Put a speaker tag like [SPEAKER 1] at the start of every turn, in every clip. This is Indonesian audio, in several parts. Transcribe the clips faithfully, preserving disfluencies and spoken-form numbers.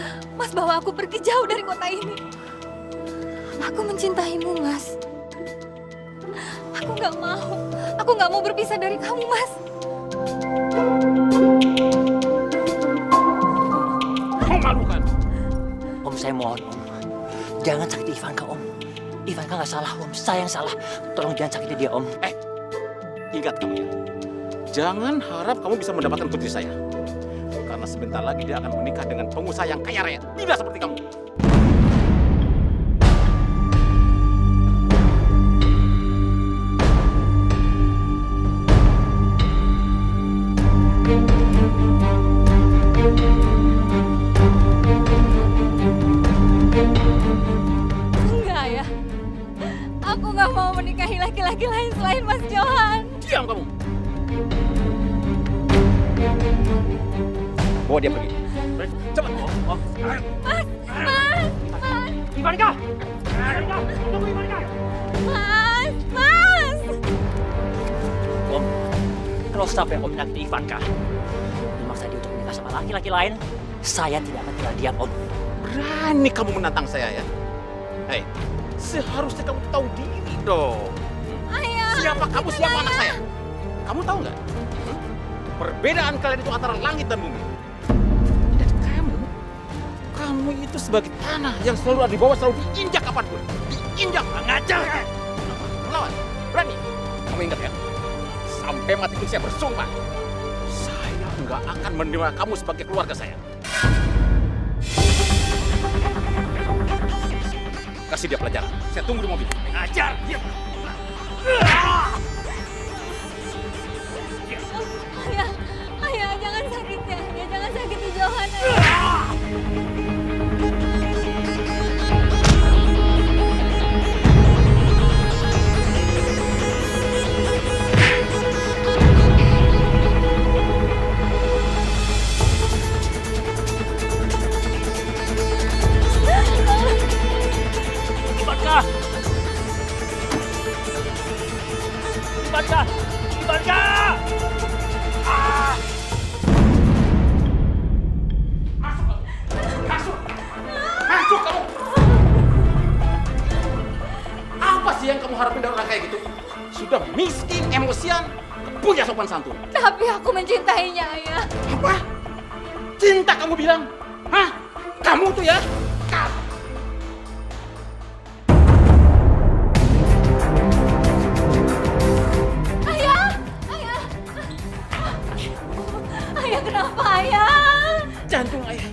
[SPEAKER 1] Mas bawa aku pergi jauh dari kota ini. Aku mencintaimu, Mas. Aku nggak mau. Aku nggak mau berpisah dari kamu, Mas.
[SPEAKER 2] Kau malu kan?
[SPEAKER 3] Om, saya mohon, Om. Jangan sakiti Ivanka, Om. Ivanka nggak salah, Om. Saya yang salah. Tolong jangan sakiti dia, Om.
[SPEAKER 2] Eh, ingat kamu ya. Jangan harap kamu bisa mendapatkan putri saya. Karena sebentar lagi dia akan menikah dengan pengusaha yang kaya raya. Tidak seperti kamu.
[SPEAKER 1] Enggak ya. Aku nggak mau menikahi laki-laki lain selain Mas Johan.
[SPEAKER 2] Diam kamu. Bawa dia pergi. Cepat. Oh, oh.
[SPEAKER 1] Mas, Mas, Mas.
[SPEAKER 2] Ivanka! Ivanka! Tunggu Ivanka!
[SPEAKER 1] Mas, Mas.
[SPEAKER 3] Om, kalau sampai Om menyakiti Ivanka, memaksa dia untuk menikah sama laki-laki lain, saya tidak akan tinggal diam, Om.
[SPEAKER 2] Berani kamu menantang saya ya? Hei, seharusnya kamu tahu diri dong.
[SPEAKER 1] Ayah.
[SPEAKER 2] Siapa kamu, siapa anak saya? Kamu tahu nggak? Hmm? Perbedaan kalian itu antara langit dan bumi. Dan kamu, kamu itu sebagai tanah yang selalu ada di bawah, selalu diinjak kapanpun. Diinjak, ngajar. Melawan, berani. Kamu ingat ya? Sampai mati pun saya bersumpah. Saya nggak akan menerima kamu sebagai keluarga saya. Kasih dia pelajaran. Saya tunggu di mobil. Ngajar. Dia.
[SPEAKER 1] Ayah, ayah jangan sakiti ayah, jangan sakiti Johan. Ayah.
[SPEAKER 3] Ivanka! Ivanka! Ivanka! Ah!
[SPEAKER 2] Masuk kamu! Masuk! Masuk kamu! Apa sih yang kamu harapin dari orang kayak gitu? Sudah miskin, emosian, punya sopan santun.
[SPEAKER 1] Tapi aku mencintainya, ayah.
[SPEAKER 2] Apa? Cinta kamu bilang? Hah? Kamu tuh ya? Kamu.
[SPEAKER 1] Ayah, ayah. Ayah kenapa, ayah?
[SPEAKER 2] Jantung ayah.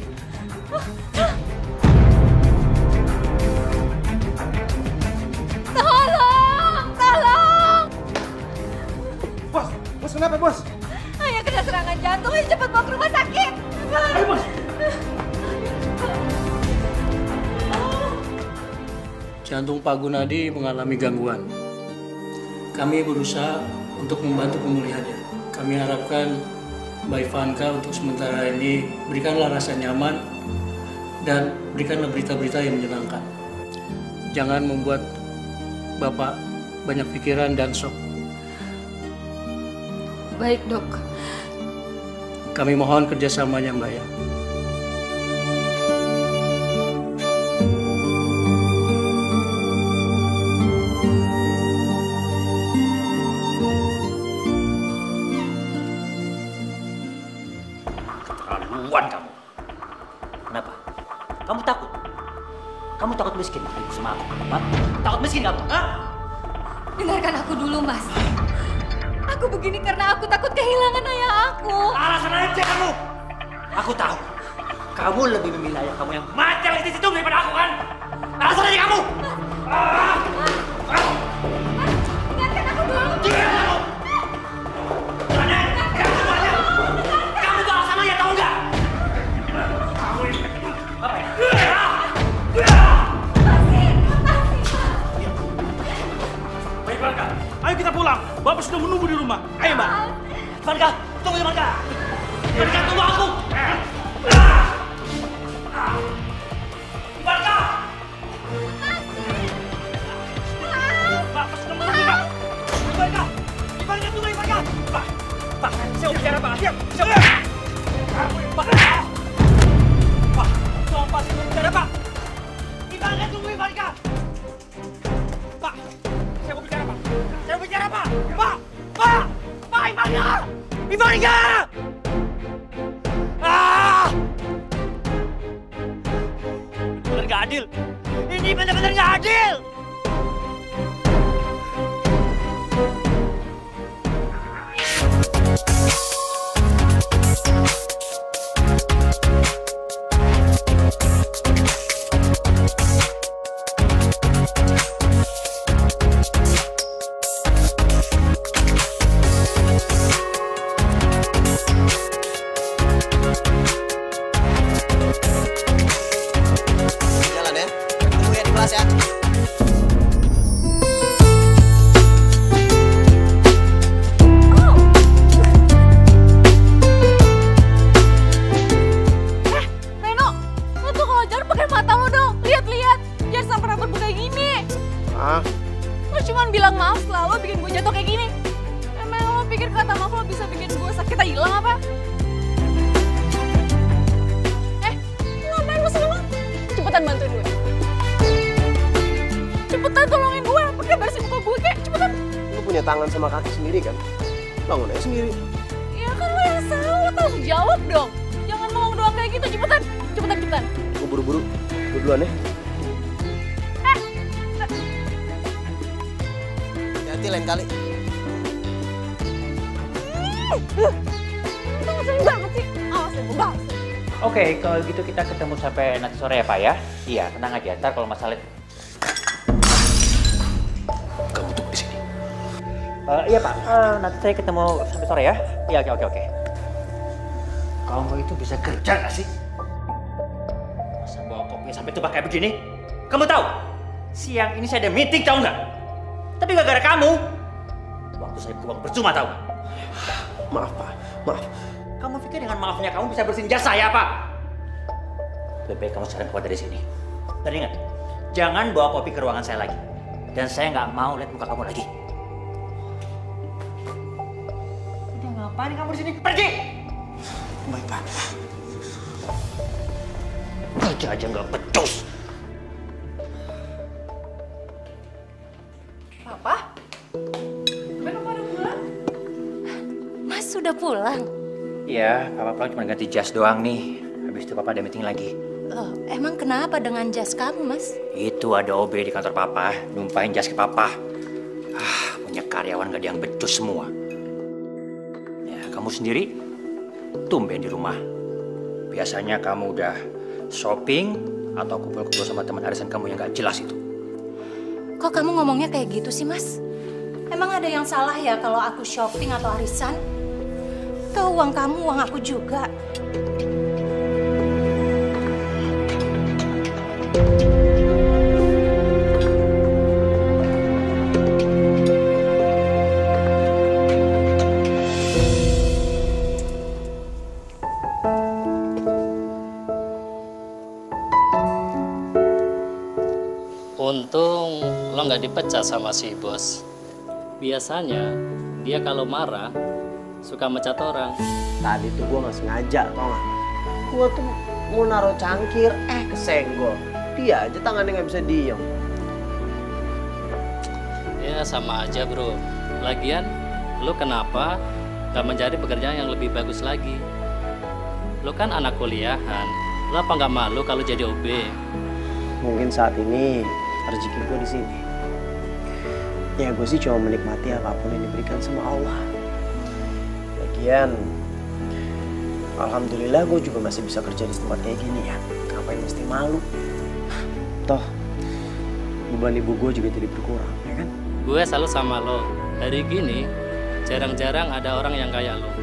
[SPEAKER 1] Tolong, tolong.
[SPEAKER 4] Bos, bos kenapa bos?
[SPEAKER 1] Ayah kena serangan jantung, ayo cepat bawa ke rumah sakit.
[SPEAKER 4] Ayo bos.
[SPEAKER 5] Jantung Pak Gunadi mengalami gangguan. Kami berusaha untuk membantu pemulihannya. Kami harapkan Mbak Ivanka untuk sementara ini berikanlah rasa nyaman dan berikanlah berita-berita yang menyenangkan. Jangan membuat Bapak banyak pikiran dan shock.
[SPEAKER 1] Baik, Dok.
[SPEAKER 5] Kami mohon kerjasamanya, Mbak ya.
[SPEAKER 3] Keterlaluan kamu. Kenapa? Kamu takut? Kamu takut miskin ikut sama aku? Hah? Takut miskin kamu? Hah?
[SPEAKER 1] Dengarkan aku dulu, Mas. Aku begini karena aku takut kehilangan ayah aku.
[SPEAKER 3] Alasan aja kamu. Aku tahu. Kamu lebih memilih ayah kamu yang macam di situ daripada aku kan? Alasan aja kamu. Ah! Ah!
[SPEAKER 1] Dengarkan aku dulu.
[SPEAKER 3] Diam kamu. Jangan. Kamu aja. Kamu tuh alasan aja tahu nggak? Kamu ini. Apa ya?
[SPEAKER 4] Baik Ivanka, ayo kita pulang. Bapak sudah menunggu di rumah. Ayo Mbak.
[SPEAKER 3] Ivanka, tunggu Ivanka. Ivanka, tunggu aku. Ivanka.
[SPEAKER 4] Bapak sudah menunggu Mbak.
[SPEAKER 3] Ivanka. Ivanka, tunggu Ivanka. Pak, Pak, saya mau bicara Pak. Diam. Saya mau. Pak. Pak, tolong benar-benar nggak adil. Ini benar-benar nggak adil.
[SPEAKER 6] Jalan ya. Tunggu ya di kelas ya.
[SPEAKER 1] Cuman bilang maaf selalu bikin gue jatuh kayak gini. Emang lo pikir kata maaf lo bisa bikin gue sakit atau hilang apa? Eh, ngapain lo selalu? Cepetan bantuin gue. Cepetan tolongin gue, pakai bersihin muka gue kayak cepetan.
[SPEAKER 6] Lu punya tangan sama kaki sendiri kan? Bangun aja sendiri.
[SPEAKER 1] Ya kan lo yang salah, tanggung jawab dong. Jangan ngomong doang kayak gitu, cepetan. Cepetan, cepetan.
[SPEAKER 6] Gue buru-buru. Gue duluan ya. Hati lain kali.
[SPEAKER 1] Itu ngeselin banget sih. Awas ya, gue balas.
[SPEAKER 3] Oke, kalau gitu kita ketemu sampai nanti sore ya Pak ya. Iya, tenang aja. Ntar kalau masalah...
[SPEAKER 6] Kamu tunggu di sini.
[SPEAKER 3] Uh, iya Pak, uh, nanti saya ketemu sampai sore ya. Iya, oke, oke, oke. Kamu itu bisa kerja gak sih? Masa bawa kopi sampai tumpah kayak begini? Kamu tahu? Siang ini saya ada meeting, tahu nggak? Tapi gara-gara kamu, waktu saya buang percuma tahu nggak?
[SPEAKER 6] Maaf Pak, maaf.
[SPEAKER 3] Kamu pikir dengan maafnya kamu bisa bersihin jas saya, Pak? Lebih baik kamu sekarang keluar dari sini. Dan ingat, jangan bawa kopi ke ruangan saya lagi. Dan saya nggak mau lihat muka kamu lagi. Udah ngapain kamu di sini? Pergi!
[SPEAKER 6] Baik Pak.
[SPEAKER 3] Kerja aja nggak becus.
[SPEAKER 1] Papa? Belum pada pulang? Mas sudah pulang?
[SPEAKER 3] Iya, Papa pulang cuma ganti jas doang nih. Habis itu Papa ada meeting lagi.
[SPEAKER 1] Loh, emang kenapa dengan jas kamu, Mas?
[SPEAKER 3] Itu ada O B di kantor Papa, numpahin jas ke Papa. Ah, punya karyawan gak ada yang becus semua. Ya, kamu sendiri tumben di rumah. Biasanya kamu udah shopping atau kumpul-kumpul sama teman arisan kamu yang gak jelas itu.
[SPEAKER 1] Kok kamu ngomongnya kayak gitu sih, Mas? Emang ada yang salah ya kalau aku shopping atau arisan? Tuh uang kamu, uang aku juga.
[SPEAKER 5] Untung lo nggak dipecat sama si bos. Biasanya dia kalau marah suka mecat orang.
[SPEAKER 6] Tadi tuh gue nggak sengaja, tau nggak? Gue tuh mau naruh cangkir, eh kesenggol. Dia aja tangannya nggak bisa diem.
[SPEAKER 5] Ya sama aja bro. Lagian lo kenapa nggak mencari pekerjaan yang lebih bagus lagi? Lo kan anak kuliahan. Lo apa nggak malu kalau jadi O B?
[SPEAKER 6] Mungkin saat ini rezeki gue di sini. Ya gue sih cuma menikmati apapun yang diberikan sama Allah. Lagian, alhamdulillah gue juga masih bisa kerja di tempat kayak gini ya. Ngapain mesti malu? Toh, beban ibu gue juga jadi berkurang, ya kan?
[SPEAKER 5] Gue selalu sama lo. Hari gini jarang-jarang ada orang yang kayak lo.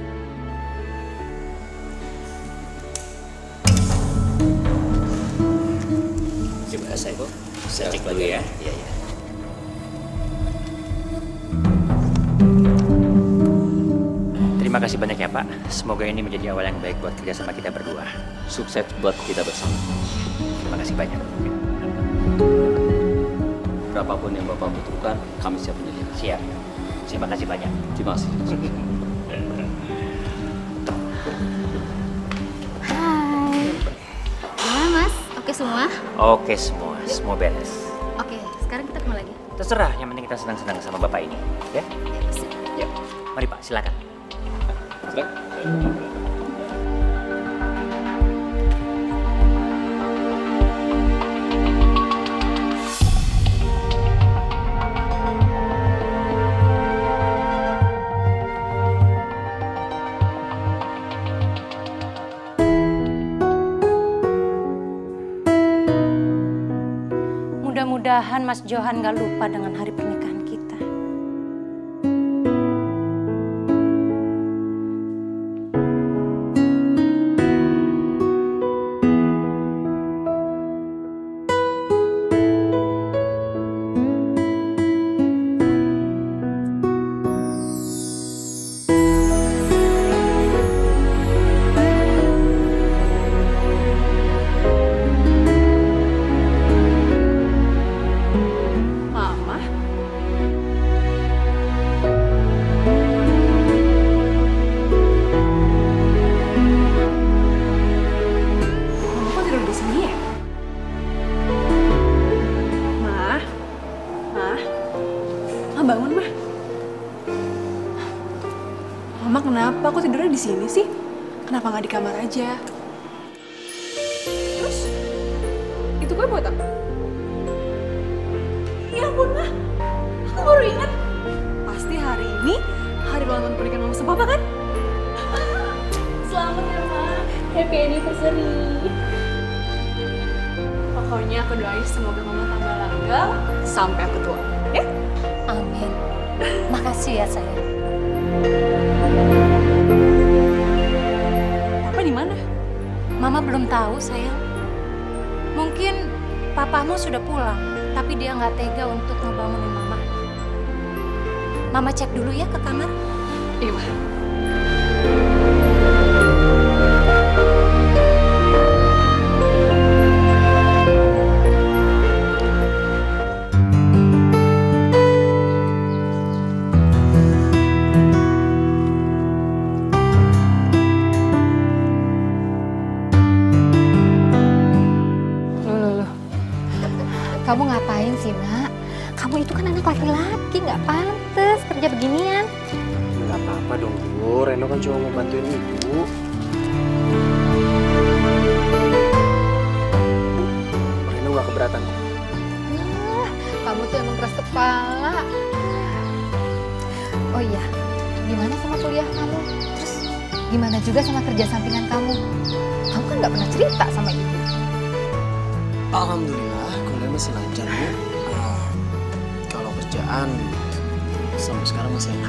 [SPEAKER 3] Terima kasih, Bu. Saya cek dulu ya. Iya, iya. Terima kasih banyak ya, Pak. Semoga ini menjadi awal yang baik buat kerja sama kita berdua.
[SPEAKER 2] Sukses buat kita bersama.
[SPEAKER 3] Terima kasih banyak.
[SPEAKER 2] Berapapun yang Bapak butuhkan, kami siap menyediakan.
[SPEAKER 3] Siap. Terima kasih banyak.
[SPEAKER 2] Terima kasih.
[SPEAKER 7] Hai. Gimana Mas? Oke semua?
[SPEAKER 3] Oke semua, semua beres.
[SPEAKER 7] Oke, sekarang kita kemana lagi?
[SPEAKER 3] Terserah, yang penting kita senang-senang sama Bapak ini. Ya?
[SPEAKER 7] Sip.
[SPEAKER 3] Ya. Mari Pak, silakan.
[SPEAKER 2] Silakan.
[SPEAKER 8] Mudah-mudahan Mas Johan gak lupa dengan hari pernikahan kita.
[SPEAKER 9] Kenapa aku tidurnya di sini sih? Kenapa nggak di kamar aja? Terus, itu kue buat apa? Ya ampun, Ma. Aku baru ingat. Pasti hari ini hari ulang tahun pernikahan Mama sama Papa kan? Selamat ya, Ma. Happy anniversary. Pokoknya aku doain semoga Mama tambah langgang sampai aku tua. Ya?
[SPEAKER 8] Amin. Makasih ya, sayang.
[SPEAKER 9] Papa di mana?
[SPEAKER 8] Mama belum tahu, sayang. Mungkin papamu sudah pulang, tapi dia nggak tega untuk ngebangunin Mama. Mama cek dulu ya ke kamar.
[SPEAKER 9] Iya, Ma.
[SPEAKER 1] Kamu ngapain sih, Nak? Kamu itu kan anak laki-laki, nggak pantas kerja beginian.
[SPEAKER 6] Nggak apa-apa dong, Bu. Reno kan cuma mau bantuin Ibu. Reno nggak keberatan.
[SPEAKER 1] Nah, kamu tuh emang keras kepala. Oh iya, gimana sama kuliah kamu? Terus gimana juga sama kerja sampingan kamu? Kamu kan nggak pernah cerita sama Ibu.
[SPEAKER 6] Alhamdulillah, kuliah masih lancar, Bu. Uh, kalau kerjaan sampai sekarang masih enak.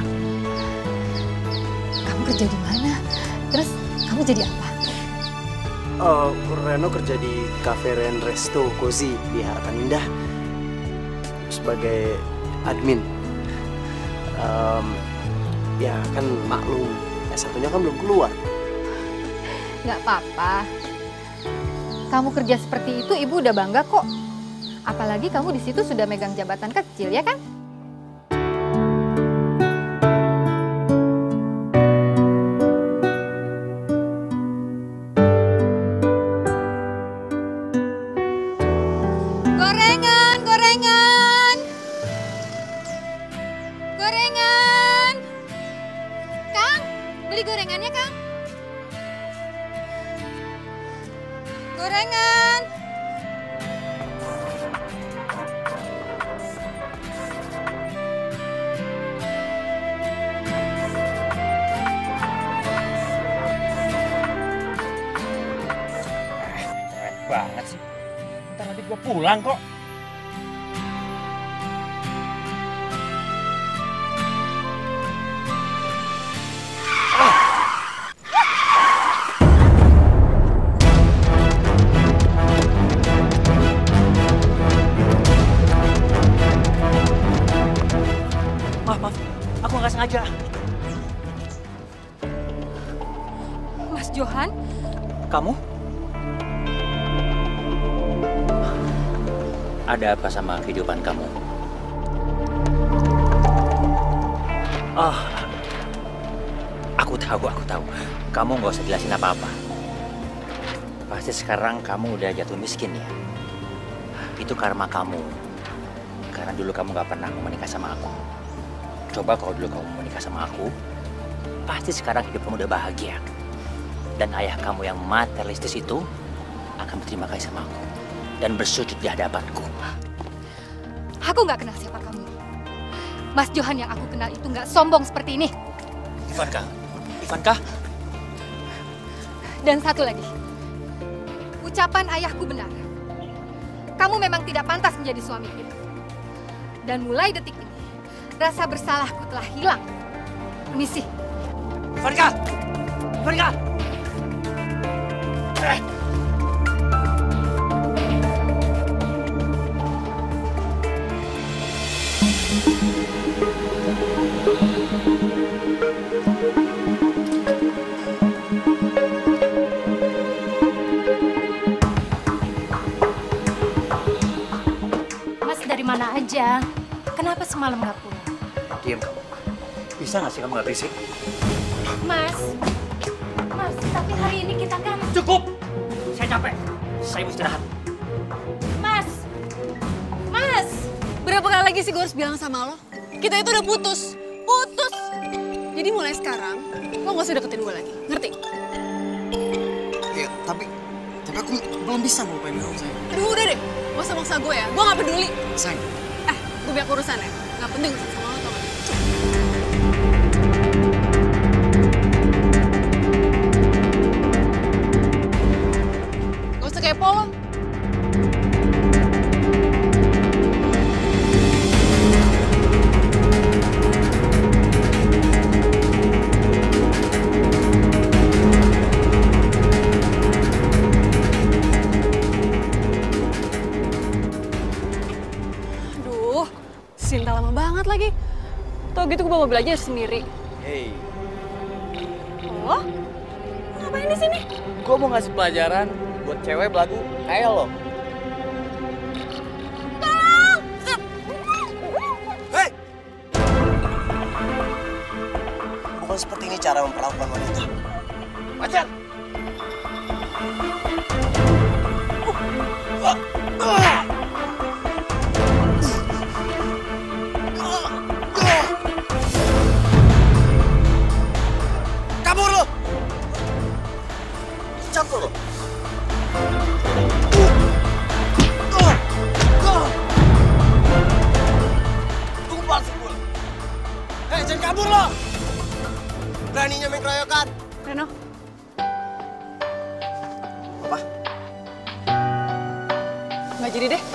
[SPEAKER 1] Kamu kerja di mana? Terus kamu jadi apa?
[SPEAKER 6] Uh, Reno kerja di Cafe Ren Resto Cozy di Harapan Indah sebagai admin. Um, ya kan maklum, S satunya kan belum keluar.
[SPEAKER 1] Nggak apa-apa. Kamu kerja seperti itu, Ibu udah bangga kok. Apalagi kamu di situ sudah megang jabatan kecil, ya kan? Gorengan, gorengan. Gorengan. Kang, beli gorengannya, Kang. Gorengan.
[SPEAKER 3] Keren banget sih. Ntar nanti gua pulang kok. Sengaja.
[SPEAKER 1] Mas Johan?
[SPEAKER 3] Kamu? Ada apa sama kehidupan kamu? Oh, aku tahu, aku tahu. Kamu nggak usah jelasin apa-apa. Pasti sekarang kamu udah jatuh miskin ya. Itu karma kamu. Karena dulu kamu nggak pernah mau menikah sama aku. Coba kalau dulu kamu menikah sama aku, pasti sekarang hidup kamu udah bahagia. Dan ayah kamu yang materialistis itu akan berterima kasih sama aku dan bersujud di hadapanku.
[SPEAKER 1] Aku nggak kenal siapa kamu. Mas Johan yang aku kenal itu nggak sombong seperti ini.
[SPEAKER 3] Ivanka, Ivanka.
[SPEAKER 1] Dan satu lagi, ucapan ayahku benar. kamu memang tidak pantas menjadi suamiku. Dan mulai detik ini, rasa bersalahku telah hilang. Permisi.
[SPEAKER 3] Farika! Farika! Eh.
[SPEAKER 8] Mas dari mana aja? Kenapa semalam nggak pulang?
[SPEAKER 3] Diam kamu. Bisa nggak sih kamu nggak berisik?
[SPEAKER 8] Mas, Mas, tapi hari ini kita kan...
[SPEAKER 3] Cukup! Saya capek. Saya mau istirahat.
[SPEAKER 8] Mas,
[SPEAKER 9] Mas, berapa kali lagi sih gue harus bilang sama lo? Kita itu udah putus, putus. Jadi mulai sekarang, lo gak usah deketin gue lagi, ngerti?
[SPEAKER 6] Ya, tapi, tapi aku belum bisa ngelupain kamu, sayang.
[SPEAKER 9] Aduh udah deh, gak usah maksa gue ya, gue gak peduli.
[SPEAKER 6] Sayang.
[SPEAKER 9] Eh, gue biar urusan ya, gak penting urusan sama lo tau gak? Gak usah kepo lo. Aduh, Sinta lama banget lagi. Tau gitu gue bawa mobil aja sendiri.
[SPEAKER 10] Hei,
[SPEAKER 9] Oh, ngapain di sini?
[SPEAKER 10] gue mau ngasih pelajaran buat cewek belagu kayak lo.
[SPEAKER 9] Tolong!
[SPEAKER 6] Hei! Bukan seperti ini cara memperlakukan wanita.
[SPEAKER 10] Pacar!
[SPEAKER 6] Kabur lo! Campur lo! Tunggu palsu gue. Hei, jangan kabur lo! Beraninya main keroyokan.
[SPEAKER 9] Reno,
[SPEAKER 6] Apa?
[SPEAKER 9] nggak jadi deh.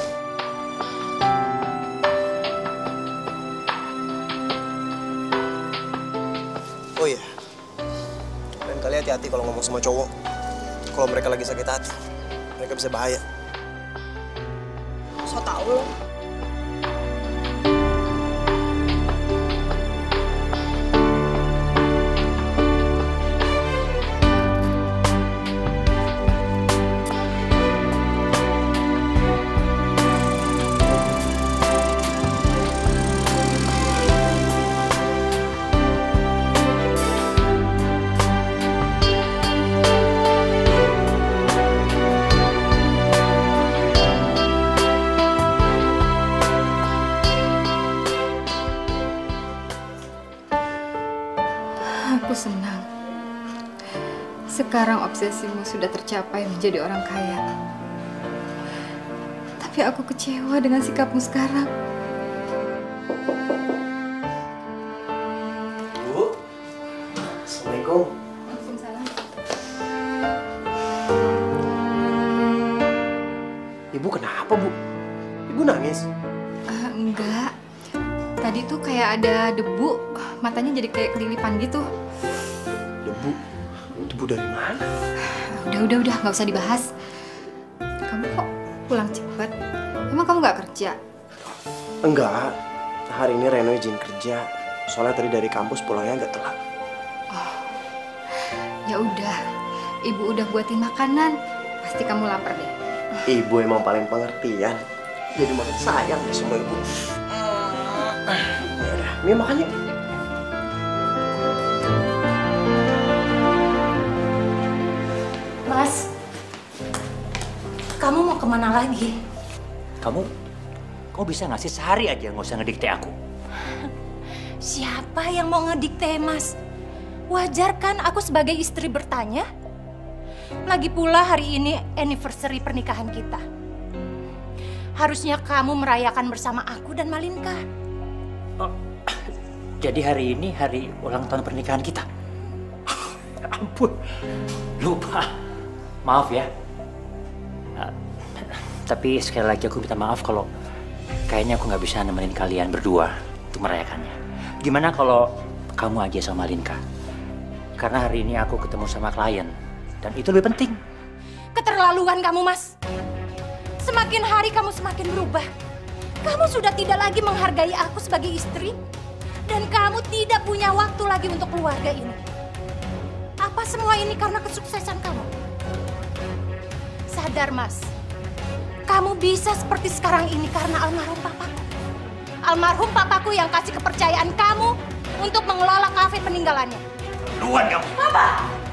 [SPEAKER 6] Oh iya, lain kali hati-hati kalau ngomong sama cowok. Kalau mereka lagi sakit hati, mereka bisa bahaya.
[SPEAKER 9] So tau lo.
[SPEAKER 1] Aku senang. Sekarang obsesimu sudah tercapai menjadi orang kaya. Tapi aku kecewa dengan sikapmu sekarang.
[SPEAKER 6] Bu, Assalamualaikum.
[SPEAKER 1] Waalaikumsalam.
[SPEAKER 6] Ibu kenapa, Bu? Ibu nangis?
[SPEAKER 1] Ah, enggak. Tadi tuh kayak ada debu, matanya jadi kayak kelilipan gitu.
[SPEAKER 6] Debu? Debu dari mana?
[SPEAKER 1] Udah, udah, udah, nggak usah dibahas. Kamu kok pulang cepet? Emang kamu nggak kerja?
[SPEAKER 6] Enggak, hari ini Reno izin kerja. Soalnya tadi dari kampus pulangnya agak telat.
[SPEAKER 1] Oh, ya udah. Ibu udah buatin makanan. Pasti kamu lapar deh.
[SPEAKER 6] Ibu emang paling pengertian. Jadi makin sayang deh sama ibu. Ya udah, Mia makan yuk.
[SPEAKER 8] Mas, kamu mau kemana lagi?
[SPEAKER 3] Kamu, kau bisa nggak sih sehari aja nggak usah ngedikte aku?
[SPEAKER 8] Siapa yang mau ngedikte, Mas? Wajar kan aku sebagai istri bertanya? Lagi pula hari ini anniversary pernikahan kita. Harusnya kamu merayakan bersama aku dan Malinka.
[SPEAKER 3] Oh, jadi hari ini hari ulang tahun pernikahan kita. Ya ampun, lupa. Maaf ya. Uh, Tapi sekali lagi aku minta maaf kalau kayaknya aku nggak bisa nemenin kalian berdua untuk merayakannya. Gimana kalau kamu aja sama Linka? Karena hari ini aku ketemu sama klien dan itu lebih penting.
[SPEAKER 8] Keterlaluan kamu, Mas. Semakin hari kamu semakin berubah. Kamu sudah tidak lagi menghargai aku sebagai istri. Dan kamu tidak punya waktu lagi untuk keluarga ini. Apa semua ini karena kesuksesan kamu? Sadar, Mas. Kamu bisa seperti sekarang ini karena almarhum papaku. Almarhum papaku yang kasih kepercayaan kamu untuk mengelola kafe peninggalannya.
[SPEAKER 3] Luan kamu.
[SPEAKER 8] Papa!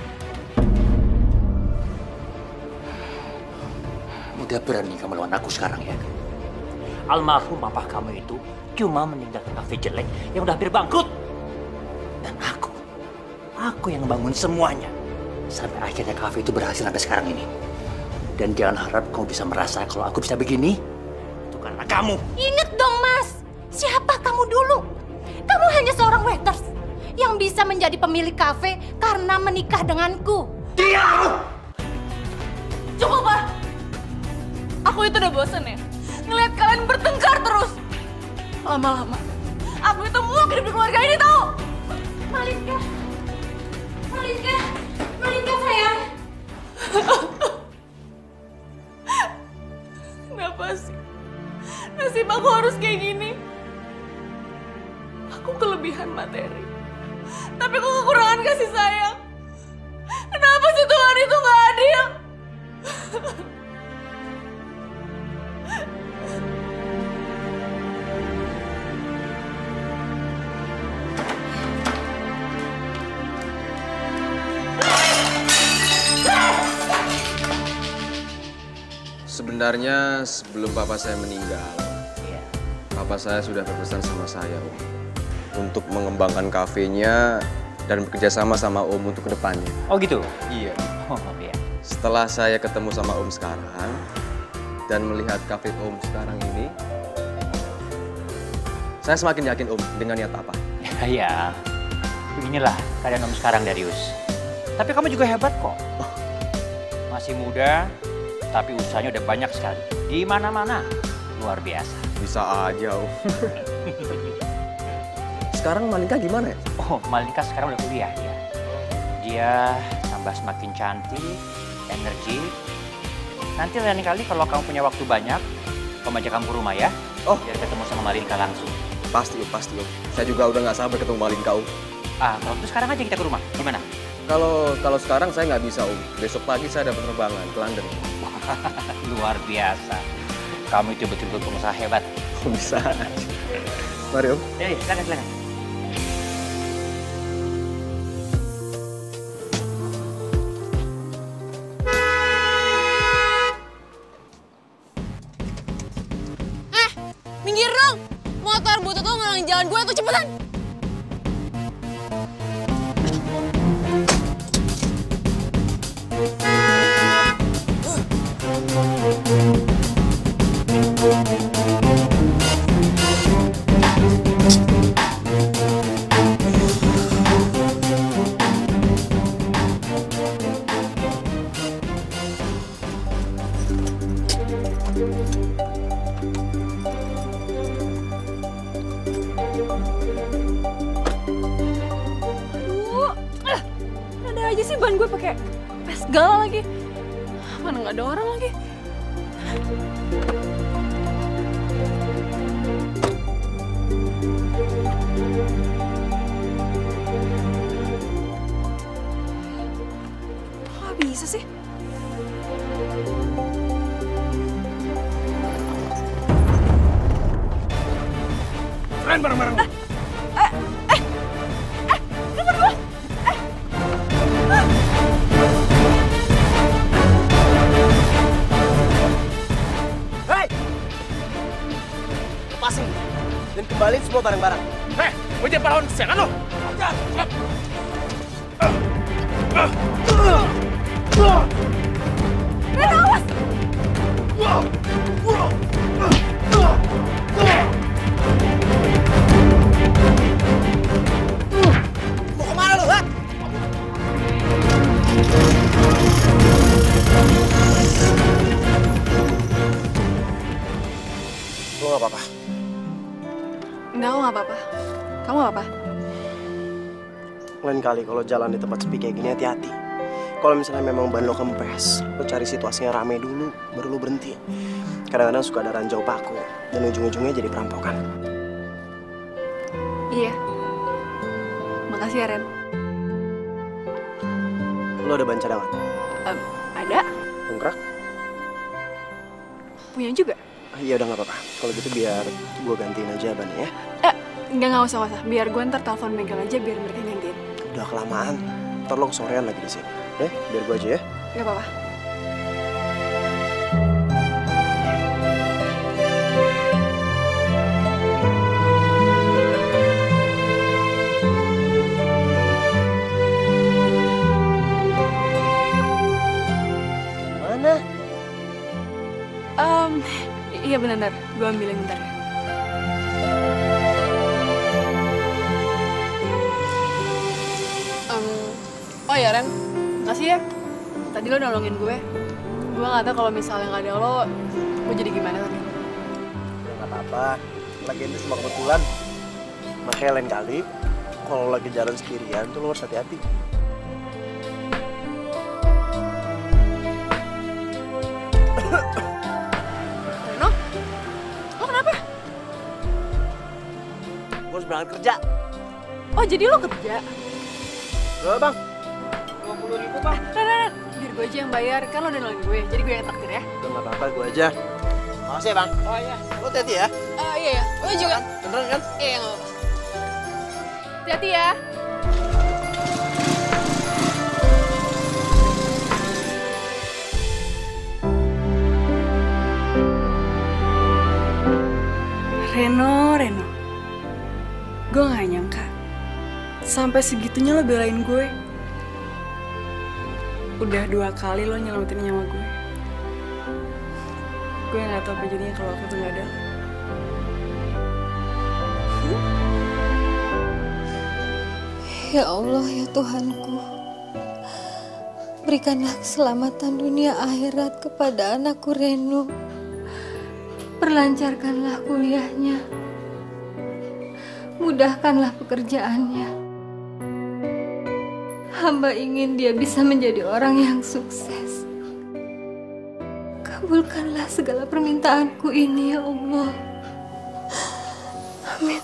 [SPEAKER 3] Udah berani kamu lawan aku sekarang ya? Almarhum papa kamu itu cuma meninggalkan kafe jelek yang udah hampir bangkrut. Dan aku, aku yang bangun semuanya. Sampai akhirnya kafe itu berhasil sampai sekarang ini. Dan jangan harap kamu bisa merasa kalau aku bisa begini. Itu karena kamu.
[SPEAKER 8] Ingat dong, Mas. Siapa kamu dulu? Kamu hanya seorang waiters yang bisa menjadi pemilik kafe karena menikah denganku.
[SPEAKER 3] Diam!
[SPEAKER 9] Cukup, Pak. Aku itu udah bosen ya. Ngeliat kalian bertengkar terus. Lama-lama, aku itu mau hidup di keluarga ini, tau?
[SPEAKER 8] Malinka. Malinka. Malinka, sayang.
[SPEAKER 9] Kenapa sih? Nasib aku harus kayak gini. Aku kelebihan materi. Tapi aku kekurangan kasih sayang. Kenapa sih Tuhan itu gak adil?
[SPEAKER 11] Sebenarnya sebelum papa saya meninggal, yeah. papa saya sudah berpesan sama saya, Om, untuk mengembangkan kafenya dan bekerja sama sama Om untuk kedepannya.
[SPEAKER 3] Oh gitu?
[SPEAKER 11] Iya.
[SPEAKER 3] Oh iya.
[SPEAKER 11] Setelah saya ketemu sama Om sekarang dan melihat kafe Om sekarang ini, saya semakin yakin Om dengan niat apa.
[SPEAKER 3] Ya, beginilah keadaan Om sekarang, Darius. Tapi kamu juga hebat kok. Masih muda. Tapi usahanya udah banyak sekali. Di mana-mana. Luar biasa.
[SPEAKER 11] Bisa aja, Om. Sekarang Malinka gimana ya?
[SPEAKER 3] Oh, Malinka sekarang udah kuliah ya. Dia tambah semakin cantik, energi. Nanti lain kali kalau kamu punya waktu banyak, Om ajak kamu ke rumah ya.
[SPEAKER 11] Oh.
[SPEAKER 3] Biar ketemu sama Malinka langsung.
[SPEAKER 11] Pasti, Om. Pasti, Om. Saya juga udah nggak sabar ketemu Malinka, Om.
[SPEAKER 3] Ah, kalau itu sekarang aja kita ke rumah. Gimana?
[SPEAKER 11] Kalau kalau sekarang saya nggak bisa, Om. Besok pagi saya ada penerbangan ke London.
[SPEAKER 3] Luar biasa. Kamu itu betul-betul pengusaha hebat.
[SPEAKER 11] Bisa. Mari, Om.
[SPEAKER 3] Ya, silakan, silakan.
[SPEAKER 9] Eh, minggir dong. Motor butut lo ngalangin jalan gue tuh, cepetan. Aduh, eh, ada aja sih ban gue pakai pes segala lagi. Mana nggak ada orang lagi. Kok bisa sih?
[SPEAKER 4] Keren bareng-bareng.
[SPEAKER 9] Eh, eh, eh, eh, lu berdua. Eh, ah.
[SPEAKER 6] Hei! Lepasin dan kembaliin semua barang-barang.
[SPEAKER 2] Hei, mau jadi pahlawan kesiangan lo?
[SPEAKER 9] Ren, awas!
[SPEAKER 6] Mau kemana lu, ha? Gue gak apa-apa.
[SPEAKER 9] Enggak, aku gak apa-apa. Kamu gak apa?
[SPEAKER 6] Lain kali kalau jalan di tempat sepi kayak gini hati-hati. Kalau misalnya memang ban lo kempes, lo cari situasinya rame dulu, baru lo berhenti. Kadang-kadang suka ada ranjau paku, dan ujung-ujungnya jadi perampokan.
[SPEAKER 9] Iya. Makasih ya, Ren.
[SPEAKER 6] Lo ada ban cadangan?
[SPEAKER 9] Um, ada.
[SPEAKER 6] Dongkrak?
[SPEAKER 9] Punya juga.
[SPEAKER 6] Iya udah nggak apa-apa. Kalau gitu biar gue gantiin aja bannya ya.
[SPEAKER 9] Eh, enggak, nggak usah, nggak usah. Biar gue ntar telepon Megal aja biar mereka gantiin.
[SPEAKER 6] Udah kelamaan. Ntar lo kesorean lagi di sini. Eh, biar gue aja ya.
[SPEAKER 9] Nggak apa-apa.
[SPEAKER 6] Mana?
[SPEAKER 9] Um, iya benar, gue ambilin bentar ya. Um, oh ya Ren, makasih ya. Tadi lo nolongin gue. Gue gak tau kalau misalnya gak ada lo, gue jadi gimana tadi.
[SPEAKER 6] Ya nggak apa-apa. Lagi ini cuma kebetulan. Makanya lain kali, kalau lagi jalan sendirian tuh lo harus hati-hati.
[SPEAKER 9] Reno, lo kenapa?
[SPEAKER 6] Gue harus berangkat kerja.
[SPEAKER 9] Oh jadi lo kerja?
[SPEAKER 6] Berapa bang?
[SPEAKER 9] dua puluh ribu bang. Ren, Ren, biar gue aja yang bayar, kan lo udah nolongin gue, jadi gue yang traktir ya.
[SPEAKER 6] Udah nggak apa-apa, gue aja. Makasih ya bang.
[SPEAKER 9] Oh iya.
[SPEAKER 6] Lo hati-hati ya.
[SPEAKER 9] Oh iya ya, lo juga.
[SPEAKER 6] Beneran kan?
[SPEAKER 9] Iya nggak apa-apa. Hati-hati ya. Reno, Reno, gue gak nyangka sampai segitunya lo belain gue. Udah dua kali lo nyelamatin nyawa gue. Gue gak tau apa jadinya kalau aku tuh gak ada.
[SPEAKER 1] Ya Allah, ya Tuhanku, berikanlah keselamatan dunia akhirat kepada anakku Reno. Perlancarkanlah kuliahnya, mudahkanlah pekerjaannya. Hamba ingin dia bisa menjadi orang yang sukses. Kabulkanlah segala permintaanku ini, ya Allah. Amin.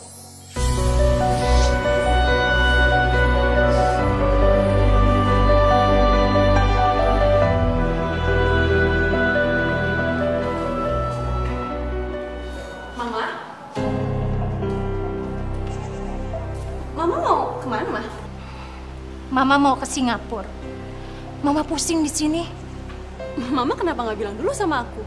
[SPEAKER 1] Mama mau ke Singapura. Mama pusing di sini.
[SPEAKER 9] Mama kenapa nggak bilang dulu sama aku?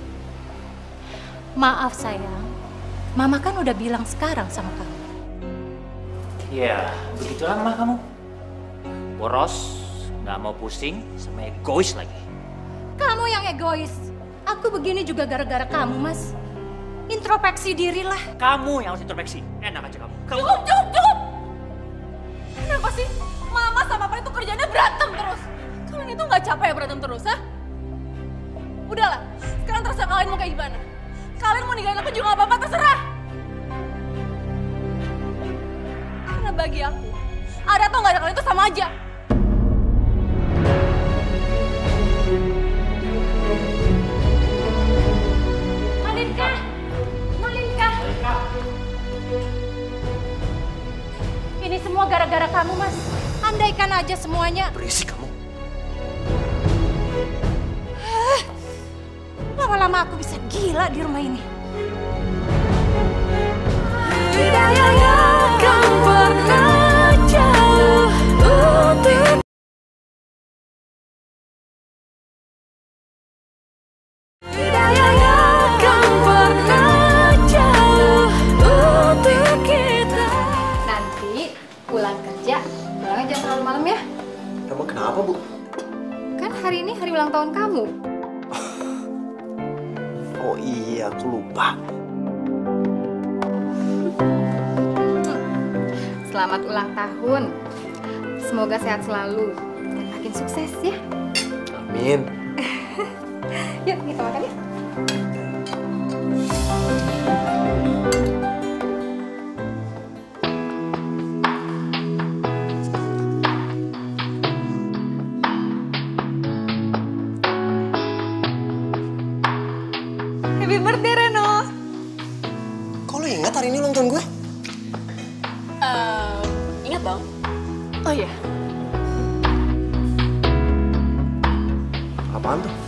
[SPEAKER 8] Maaf sayang, Mama kan udah bilang sekarang sama kamu.
[SPEAKER 3] Ya, begitulah mama kamu. Boros, nggak mau pusing, sama egois lagi.
[SPEAKER 8] Kamu yang egois. Aku begini juga gara-gara kamu, Mas. Introspeksi dirilah.
[SPEAKER 3] Kamu yang harus introspeksi. Enak aja kamu. kamu...
[SPEAKER 9] Cukup, cukup, cukup! Kenapa sih Mama sama Papa itu kerjanya berantem terus? Kalian itu nggak capek ya berantem terus, ha? Udahlah, sekarang terserah kalian mau kayak gimana. Kalian mau ninggalin aku juga nggak apa-apa, terserah. Karena bagi aku, ada atau nggak ada kalian itu sama aja.
[SPEAKER 8] Malinka, Malinka. Ini semua gara-gara kamu, Mas. Andaikan aja semuanya.
[SPEAKER 6] Berisik kamu.
[SPEAKER 8] Lama-lama aku bisa gila di rumah ini. Nanti pulang kerja, pulangnya jangan terlalu malam ya.
[SPEAKER 6] Emang kenapa, Bu?
[SPEAKER 1] Kan hari ini hari ulang tahun kamu.
[SPEAKER 6] Oh iya, aku lupa.
[SPEAKER 1] Selamat ulang tahun. Semoga sehat selalu dan makin sukses ya.
[SPEAKER 6] Amin.
[SPEAKER 1] Yuk kita makan ya.
[SPEAKER 9] Happy birthday, Reno.
[SPEAKER 6] Kok lo ingat hari ini ulang tahun gue?
[SPEAKER 9] Uh, ingat dong. Oh iya.
[SPEAKER 6] Apaan tuh?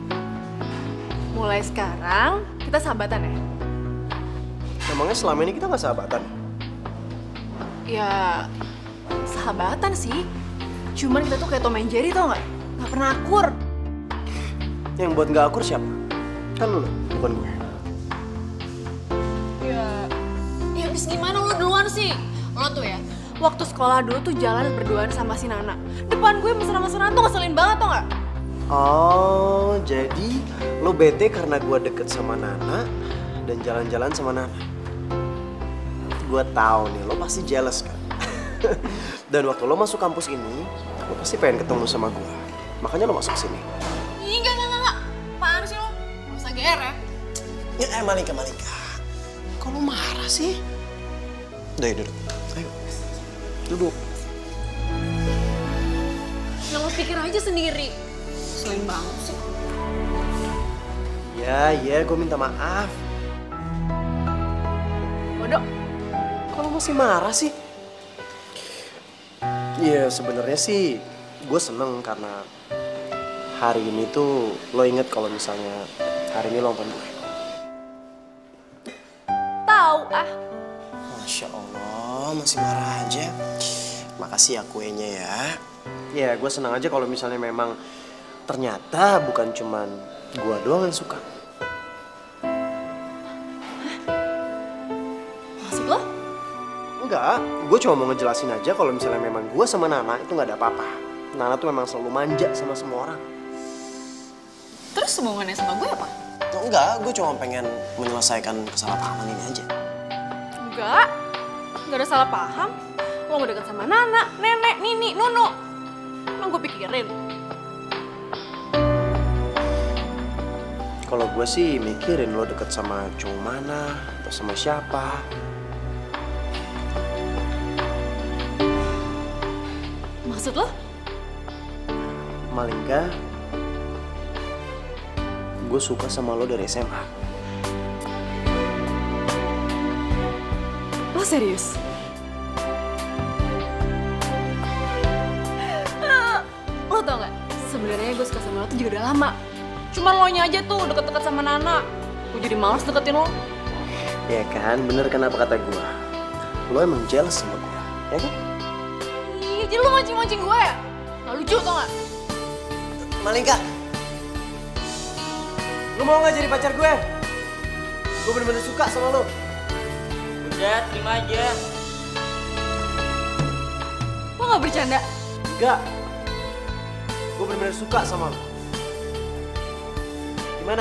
[SPEAKER 9] Mulai sekarang kita sahabatan ya?
[SPEAKER 6] Emangnya selama ini kita nggak sahabatan?
[SPEAKER 9] Ya, sahabatan sih. Cuman kita tuh kayak Tom and Jerry, tau nggak? Nggak pernah akur.
[SPEAKER 6] Yang buat nggak akur siapa? Kan lo, bukan gue.
[SPEAKER 9] Ya, ya habis gimana lo duluan sih? Lo tuh ya, waktu sekolah dulu tuh jalan berduaan sama si Nana. Depan gue mesra-mesraan tuh ngeselin banget, tau nggak?
[SPEAKER 6] Oh, jadi lo bete karena gue deket sama Nana dan jalan-jalan sama Nana. Gue tahu nih, lo pasti jealous kan? Dan waktu lo masuk kampus ini, lo pasti pengen ketemu sama gue. Makanya lo masuk sini.
[SPEAKER 9] Ih, enggak, enggak, enggak. Apaan sih lo? Gak usah G R ya?
[SPEAKER 6] Ya, eh Malika, Malika. Kok lo marah sih? Udah, duduk. Ayo. Duduk.
[SPEAKER 9] Ya lo pikir aja sendiri. Selain banget sih.
[SPEAKER 6] Ya, ya, gue minta maaf.
[SPEAKER 9] Bodoh.
[SPEAKER 6] Kok lo masih marah sih? Ya, sebenarnya sih gue seneng karena hari ini tuh lo inget kalau misalnya hari ini ulang tahun gue.
[SPEAKER 9] Tahu ah.
[SPEAKER 6] Masya Allah, masih marah aja. Makasih ya kuenya ya. Ya, gue senang aja kalau misalnya memang ternyata bukan cuman gue doang yang suka.
[SPEAKER 9] Maksud lo?
[SPEAKER 6] Enggak, gue cuma mau ngejelasin aja kalau misalnya memang gue sama Nana itu nggak ada apa-apa. Nana tuh memang selalu manja sama semua orang.
[SPEAKER 9] Terus hubungannya sama gue apa?
[SPEAKER 6] Oh, enggak, gue cuma pengen menyelesaikan kesalahpahaman ini aja.
[SPEAKER 9] Enggak, enggak ada salah paham. Lo gak deket sama Nana, Nenek, Nini, Nunu. Emang gue pikirin.
[SPEAKER 6] Kalau gue sih mikirin lo deket sama cowok mana atau sama siapa.
[SPEAKER 9] Maksud lo?
[SPEAKER 6] Malingga, gue suka sama lo dari S M A.
[SPEAKER 9] Lo serius? Lo tau gak? Sebenarnya gue suka sama lo tuh juga udah lama. Cuman lo nya aja tuh deket-deket sama Nana. Gue jadi males deketin lo.
[SPEAKER 6] Ya kan, bener kan apa kata gue. Lo emang jealous sama gue, ya kan?
[SPEAKER 9] Ih, jadi lo mancing-mancing gue ya? Gak lucu tau gak?
[SPEAKER 6] Malingga, lo mau gak jadi pacar gue? Gue bener-bener suka sama lo.
[SPEAKER 3] Udah, terima aja.
[SPEAKER 9] Lo gak bercanda?
[SPEAKER 6] Enggak. Gue bener-bener suka sama lo. Gimana?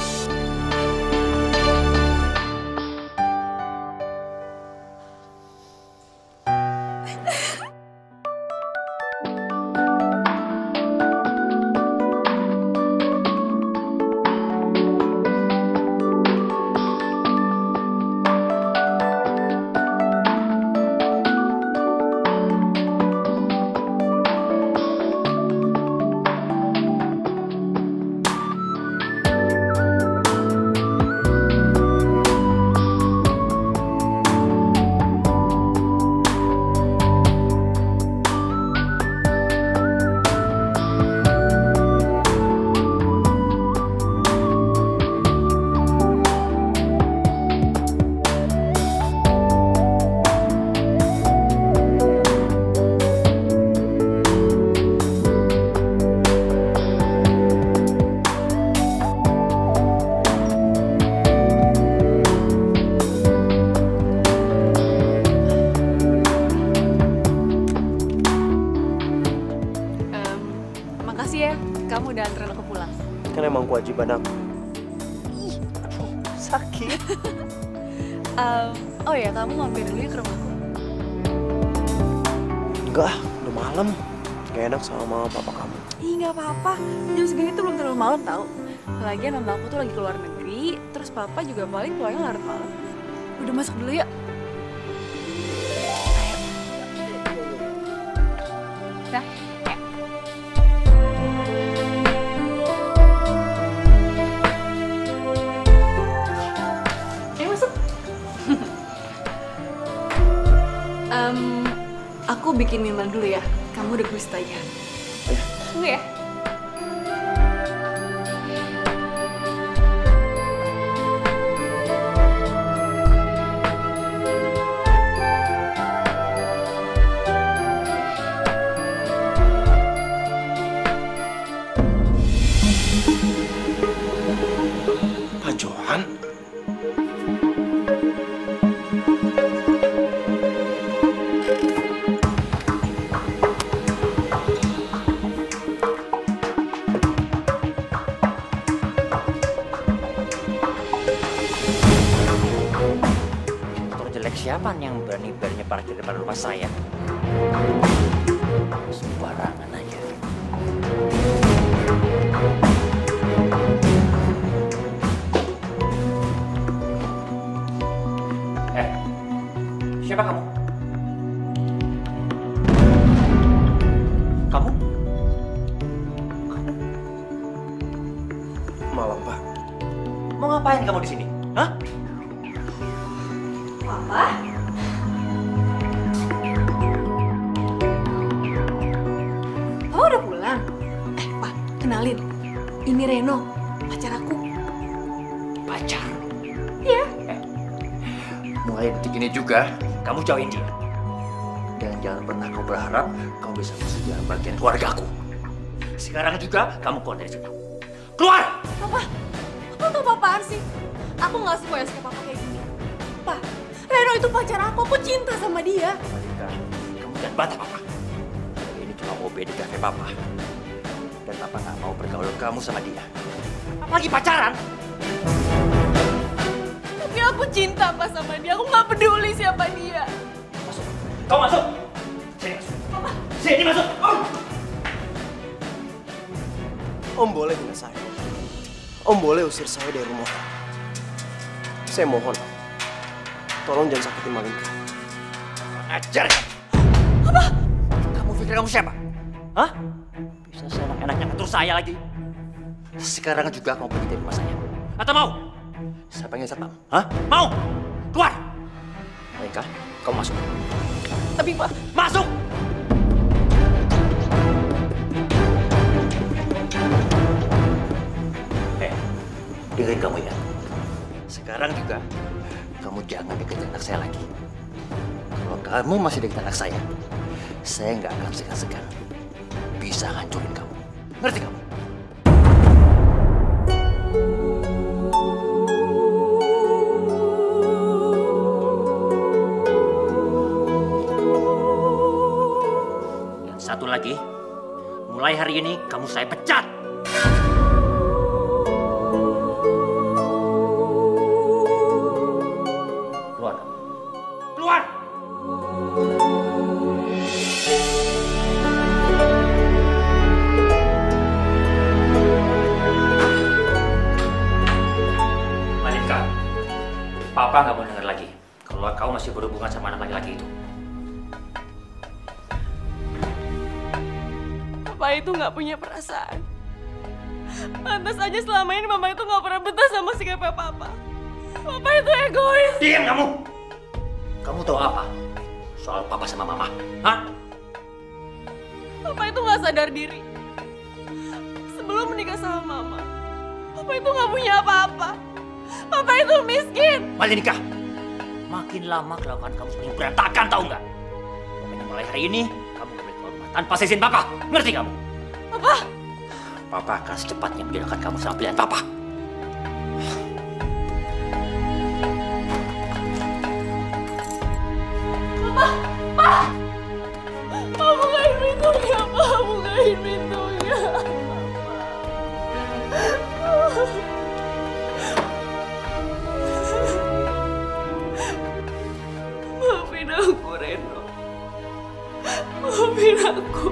[SPEAKER 9] kamu udah anterin aku pulang.
[SPEAKER 6] Kan emang kewajiban aku. Ih, aduh, sakit.
[SPEAKER 9] um, oh ya, kamu mampir dulu ya ke rumahku.
[SPEAKER 6] Enggak, udah malam. Gak enak sama mama papa kamu.
[SPEAKER 9] Ih, gak apa-apa. Jam segini tuh belum terlalu malam tau. Lagian mama aku tuh lagi keluar negeri, terus papa juga paling pulangnya larut malam. Udah masuk dulu ya. Dah. bikin minuman dulu ya. Kamu udah gust aja. Tunggu ya.
[SPEAKER 6] Pak Johan?
[SPEAKER 3] Motor jelek siapa yang berani-berani parkir depan rumah saya? Sembarangan aja. Eh, siapa kamu? Kamu?
[SPEAKER 6] Malam, Pak.
[SPEAKER 3] Mau ngapain kamu di sini? Hah?
[SPEAKER 9] Papa? Oh, udah pulang? Eh, Pak, kenalin. Ini Reno, pacar aku.
[SPEAKER 3] Pacar?
[SPEAKER 9] Iya.
[SPEAKER 3] Mulai detik ini juga, kamu jauhin dia. Dan jangan pernah kau berharap kamu bisa masuk dalam bagian keluargaku. Sekarang juga, kamu keluar dari sini. Keluar!
[SPEAKER 9] Papa, Papa tuh apaan sih? Aku nggak suka ya sama Papa kayak gini. Pak, Reno itu pacar aku, aku cinta sama dia.
[SPEAKER 3] Malika, kamu jangan bantah Papa. Ini cuma O B di kafe Papa. Dan Papa nggak mau bergaul kamu sama dia. Apalagi pacaran.
[SPEAKER 9] Tapi aku cinta Pak sama dia, aku nggak peduli siapa dia.
[SPEAKER 3] Masuk. Kau masuk. Sini masuk.
[SPEAKER 9] Papa.
[SPEAKER 3] Sini masuk. Oh.
[SPEAKER 6] Om boleh hina saya. Om boleh usir saya dari rumah. Saya mohon, tolong jangan sakiti Malika.
[SPEAKER 3] Ajar kamu. Apa? Kamu pikir kamu siapa? Hah? Bisa seenak-enaknya ngatur saya lagi. Sekarang juga kamu pergi dari rumah saya. Atau mau? Saya panggil satpam. Hah? Mau? Keluar! Malika, kamu masuk.
[SPEAKER 9] Tapi Pak,
[SPEAKER 3] masuk! Eh, dengerin kamu ya. Sekarang juga, kamu jangan deketin anak saya lagi. Kalau kamu masih deketin anak saya, saya nggak akan segan-segan bisa hancurin kamu. Ngerti kamu? Dan satu lagi, mulai hari ini kamu saya pecat. Papa nggak mau denger lagi kalau kau masih berhubungan sama anak laki-laki itu.
[SPEAKER 9] Papa itu nggak punya perasaan. Pantas aja selama ini Mama itu nggak pernah betah sama sikapnya Papa. Papa itu egois.
[SPEAKER 3] Diam kamu! Kamu tahu apa soal Papa sama Mama? Hah?
[SPEAKER 9] Papa itu nggak sadar diri. Sebelum menikah sama Mama, Papa itu nggak punya apa-apa. Papa itu miskin.
[SPEAKER 3] Malika, makin lama kelakuan kamu semakin berantakan, tahu nggak? Pokoknya mulai hari ini, kamu nggak boleh keluar rumah tanpa izin Papa. Ngerti kamu?
[SPEAKER 9] Papa?
[SPEAKER 3] Papa akan secepatnya menjodohkan kamu sama pilihan Papa.
[SPEAKER 9] Papa! Pak! Pak, bukain pintunya, Pak. Bukain pintunya. Maafin aku, Reno. Maafin aku.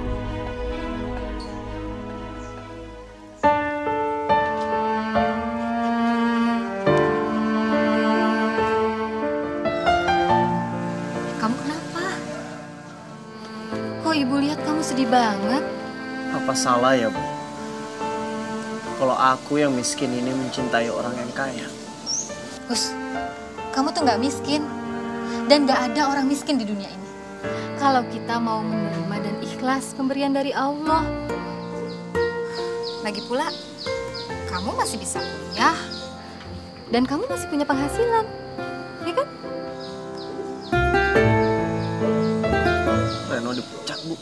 [SPEAKER 1] Kamu kenapa? Kok Ibu lihat kamu sedih banget?
[SPEAKER 6] Apa salah ya, Bu? Kalau aku yang miskin ini mencintai orang yang kaya.
[SPEAKER 1] Gus, kamu tuh nggak miskin. Dan nggak ada orang miskin di dunia ini. kalau kita mau menerima dan ikhlas pemberian dari Allah. Lagi pula, kamu masih bisa kuliah dan kamu masih punya penghasilan, ya kan?
[SPEAKER 6] Reno dipecat, Bu.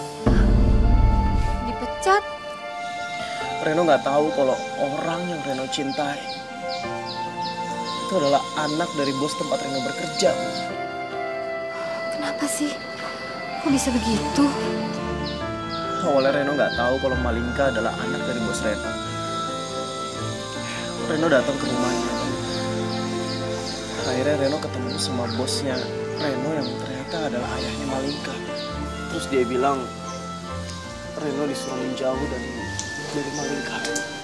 [SPEAKER 1] Dipecat?
[SPEAKER 6] Reno nggak tahu kalau orang yang Reno cintai itu adalah anak dari bos tempat Reno bekerja.
[SPEAKER 1] Kenapa sih? Kok bisa begitu?
[SPEAKER 6] Awalnya Reno nggak tahu kalau Malinka adalah anak dari bos Reno. Reno datang ke rumahnya. Akhirnya Reno ketemu sama bosnya Reno yang ternyata adalah ayahnya Malinka. Terus dia bilang Reno disuruh menjauh dari dari Malinka.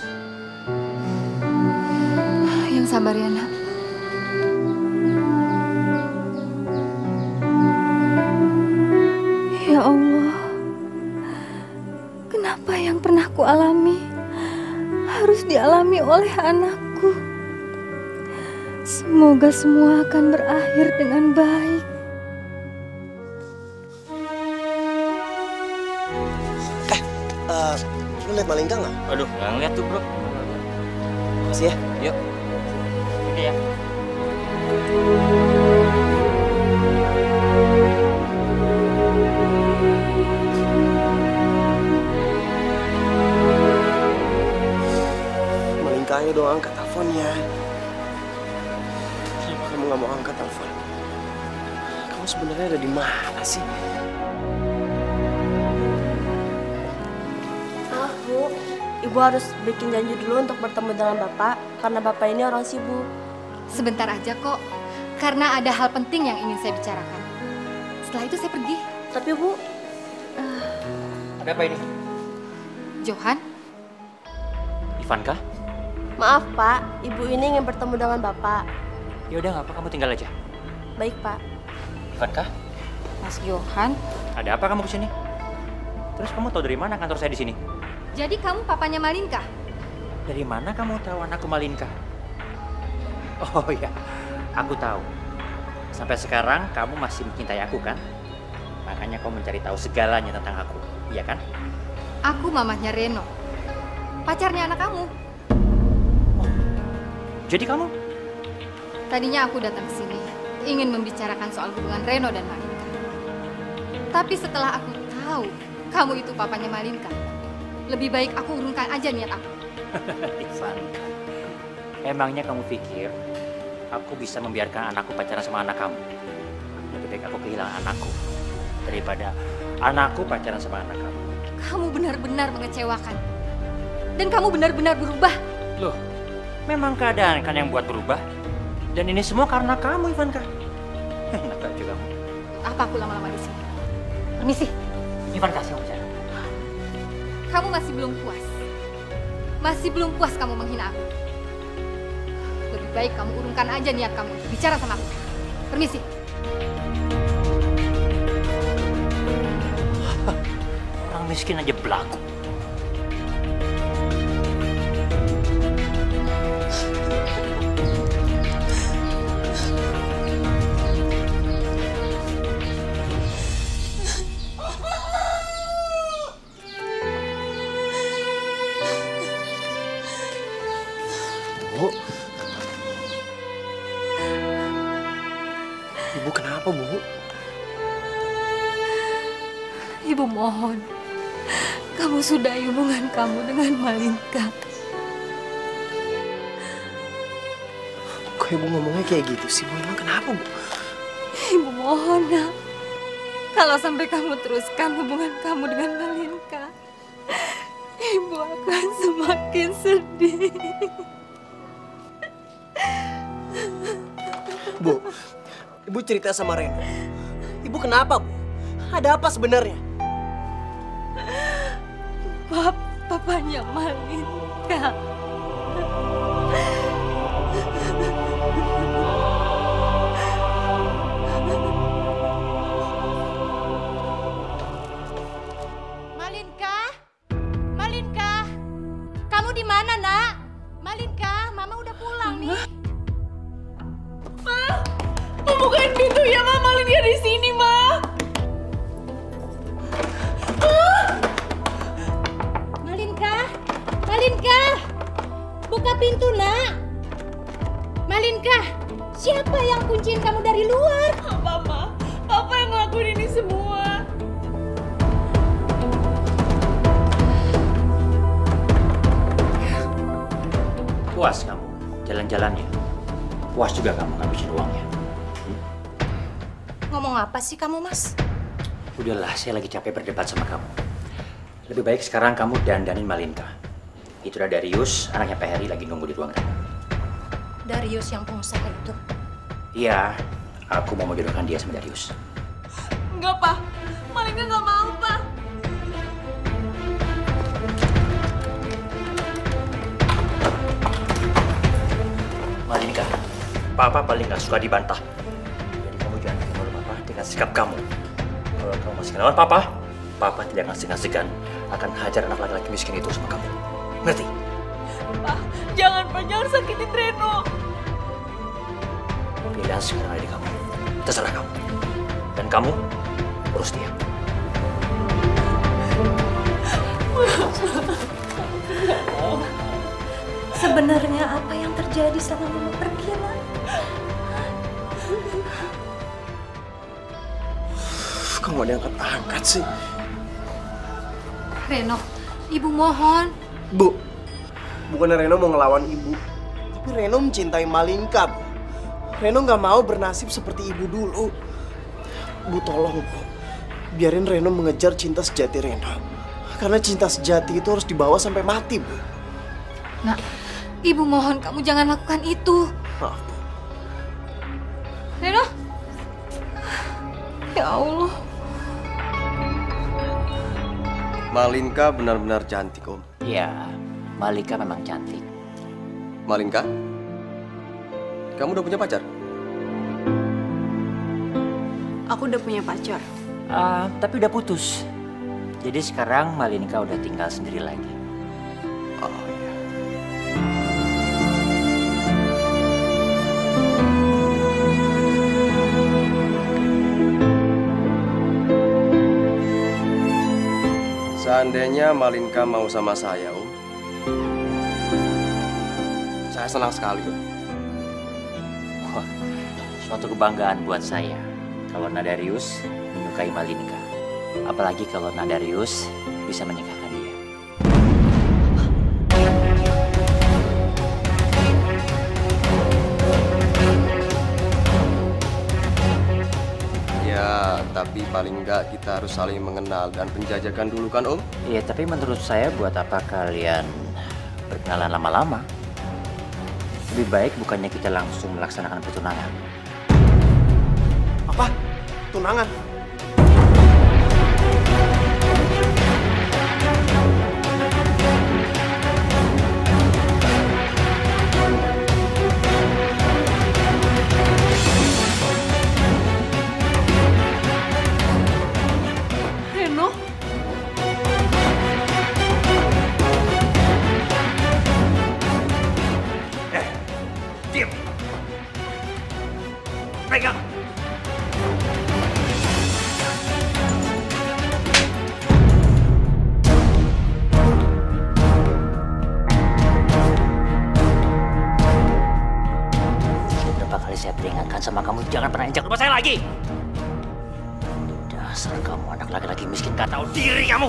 [SPEAKER 1] Yang sabar ya, Nak. Ya Allah, kenapa yang pernah ku alami harus dialami oleh anakku? Semoga semua akan berakhir dengan baik.
[SPEAKER 6] Eh, uh, lu liat Malinka nggak?
[SPEAKER 3] Aduh, nggak ngeliat tuh, bro.
[SPEAKER 6] Makasih ya.
[SPEAKER 3] Yuk. Oke ya.
[SPEAKER 6] Malinka, ayo dong angkat teleponnya. Kenapa kamu nggak mau angkat telepon? Kamu sebenarnya ada di mana sih?
[SPEAKER 12] Maaf, Bu. Ibu harus bikin janji dulu untuk bertemu dengan Bapak, karena Bapak ini orang sibuk.
[SPEAKER 1] Sebentar aja kok, karena ada hal penting yang ingin saya bicarakan. Setelah itu saya pergi.
[SPEAKER 12] Tapi Bu...
[SPEAKER 1] Uh,
[SPEAKER 3] Ada apa ini?
[SPEAKER 1] Johan?
[SPEAKER 3] Ivanka?
[SPEAKER 12] Maaf, Pak. Ibu ini ingin bertemu dengan Bapak.
[SPEAKER 3] Ya udah, nggak apa, kamu tinggal aja.
[SPEAKER 12] Baik, Pak.
[SPEAKER 3] Ivanka?
[SPEAKER 1] Mas Johan?
[SPEAKER 3] Ada apa kamu kesini? Terus kamu tahu dari mana kantor saya di sini?
[SPEAKER 1] Jadi kamu papanya Malinka?
[SPEAKER 3] Dari mana kamu tahu anakku Malinka? Oh ya, aku tahu. Sampai sekarang kamu masih mencintai aku kan? Makanya kamu mencari tahu segalanya tentang aku, iya kan?
[SPEAKER 1] Aku mamahnya Reno, pacarnya anak kamu.
[SPEAKER 3] Oh, jadi kamu?
[SPEAKER 1] Tadinya aku datang ke sini ingin membicarakan soal hubungan Reno dan Malinka. Tapi setelah aku tahu kamu itu papanya Malinka, lebih baik aku urungkan aja niat aku.
[SPEAKER 3] Ivanka, emangnya kamu pikir aku bisa membiarkan anakku pacaran sama anak kamu? Lebih baik aku kehilangan anakku daripada anakku pacaran sama anak kamu.
[SPEAKER 1] Kamu benar-benar mengecewakan. Dan kamu benar-benar berubah.
[SPEAKER 3] Loh, memang keadaan kan yang buat berubah. Dan ini semua karena kamu, Ivanka. Enak aja kamu.
[SPEAKER 1] Apa aku lama-lama di sini? Permisi.
[SPEAKER 3] Ivanka, saya mau bicara.
[SPEAKER 1] Kamu masih belum puas. Masih belum puas kamu menghina aku. Lebih baik kamu urungkan aja niat kamu bicara sama aku. Permisi.
[SPEAKER 3] Orang miskin aja belagu.
[SPEAKER 6] Bu, Ibu kenapa, Bu?
[SPEAKER 1] Ibu mohon, kamu sudahi hubungan kamu dengan Malinka.
[SPEAKER 6] Kok Ibu ngomongnya kayak gitu sih, Bu? Emang kenapa, Bu?
[SPEAKER 1] Ibu mohon, Nak. Kalau sampai kamu teruskan hubungan kamu dengan Malinka, Ibu akan semakin sedih.
[SPEAKER 6] Bu, Ibu cerita sama Reno. Ibu kenapa, Bu? Ada apa sebenarnya?
[SPEAKER 1] Pap, papanya Malinka.
[SPEAKER 8] Malinka? Malinka? Kamu di mana, Nak? Malinka, Mama udah pulang nih.
[SPEAKER 9] Ma, bukain pintu ya, Ma. Malinka di sini, Ma.
[SPEAKER 8] pintu, nak. Malinka, siapa yang kunciin kamu dari luar?
[SPEAKER 9] Mama, Papa yang ngelakuin ini semua.
[SPEAKER 3] Puas kamu jalan-jalannya? Puas juga kamu ngabisin uangnya? Hmm?
[SPEAKER 8] Ngomong apa sih kamu, Mas?
[SPEAKER 3] Udahlah, saya lagi capek berdebat sama kamu. Lebih baik sekarang kamu dandanin Malinka. Itu ada Darius, anaknya Pak Heri lagi nunggu di ruang tamu.
[SPEAKER 8] Darius yang pengusaha itu?
[SPEAKER 3] Iya, aku mau menjodohkan dia sama Darius.
[SPEAKER 9] Enggak, Pak. Malinka nggak mau, Pak.
[SPEAKER 3] Malinka, Papa paling nggak suka dibantah. Jadi kamu jangan bikin malu Papa dengan sikap kamu. Kalau kamu masih ngelawan Papa, Papa tidak akan segan-segan akan hajar anak laki-laki miskin itu sama kamu. Ngerti?
[SPEAKER 9] Pak, jangan, Pak. Jangan sakitin Reno.
[SPEAKER 3] Pilihan sekarang ada di kamu. Terserah kamu. Dan kamu urus dia.
[SPEAKER 8] Sebenarnya apa yang terjadi sama Mama pergi, nak?
[SPEAKER 6] Kok nggak diangkat-angkat sih?
[SPEAKER 1] Reno, Ibu mohon.
[SPEAKER 6] Bu, bukannya Reno mau ngelawan ibu. Tapi Reno mencintai Malinka, Bu. Reno nggak mau bernasib seperti ibu dulu. Bu, tolong, Bu. Biarin Reno mengejar cinta sejati Reno. Karena cinta sejati itu harus dibawa sampai mati, Bu.
[SPEAKER 1] Nak, Ibu mohon kamu jangan lakukan itu.
[SPEAKER 6] Maaf, Bu.
[SPEAKER 1] Reno. Ya Allah.
[SPEAKER 11] Malinka benar-benar cantik, Om.
[SPEAKER 3] Iya, Malinka memang cantik.
[SPEAKER 11] Malinka, kamu udah punya pacar?
[SPEAKER 12] Aku udah punya pacar.
[SPEAKER 3] Uh, tapi udah putus. Jadi sekarang Malinka udah tinggal sendiri lagi.
[SPEAKER 11] Oh iya. Seandainya Malinka mau sama saya, Om, saya senang sekali, Om.
[SPEAKER 3] Wah, suatu kebanggaan buat saya kalau Nadarius menyukai Malinka. Apalagi kalau Nadarius bisa menikahkan dia.
[SPEAKER 11] Ya, tapi paling enggak kita harus saling mengenal dan penjajakan dulu kan, Om?
[SPEAKER 3] Iya, tapi menurut saya buat apa kalian berkenalan lama-lama? Lebih baik bukannya kita langsung melaksanakan pertunangan.
[SPEAKER 6] Apa? Tunangan?
[SPEAKER 9] Reno?
[SPEAKER 3] Eh, diam! Pegang! Berapa kali saya peringatkan sama kamu, jangan pernah injak rumah saya lagi! Dasar kamu anak laki-laki miskin, gak tahu diri kamu!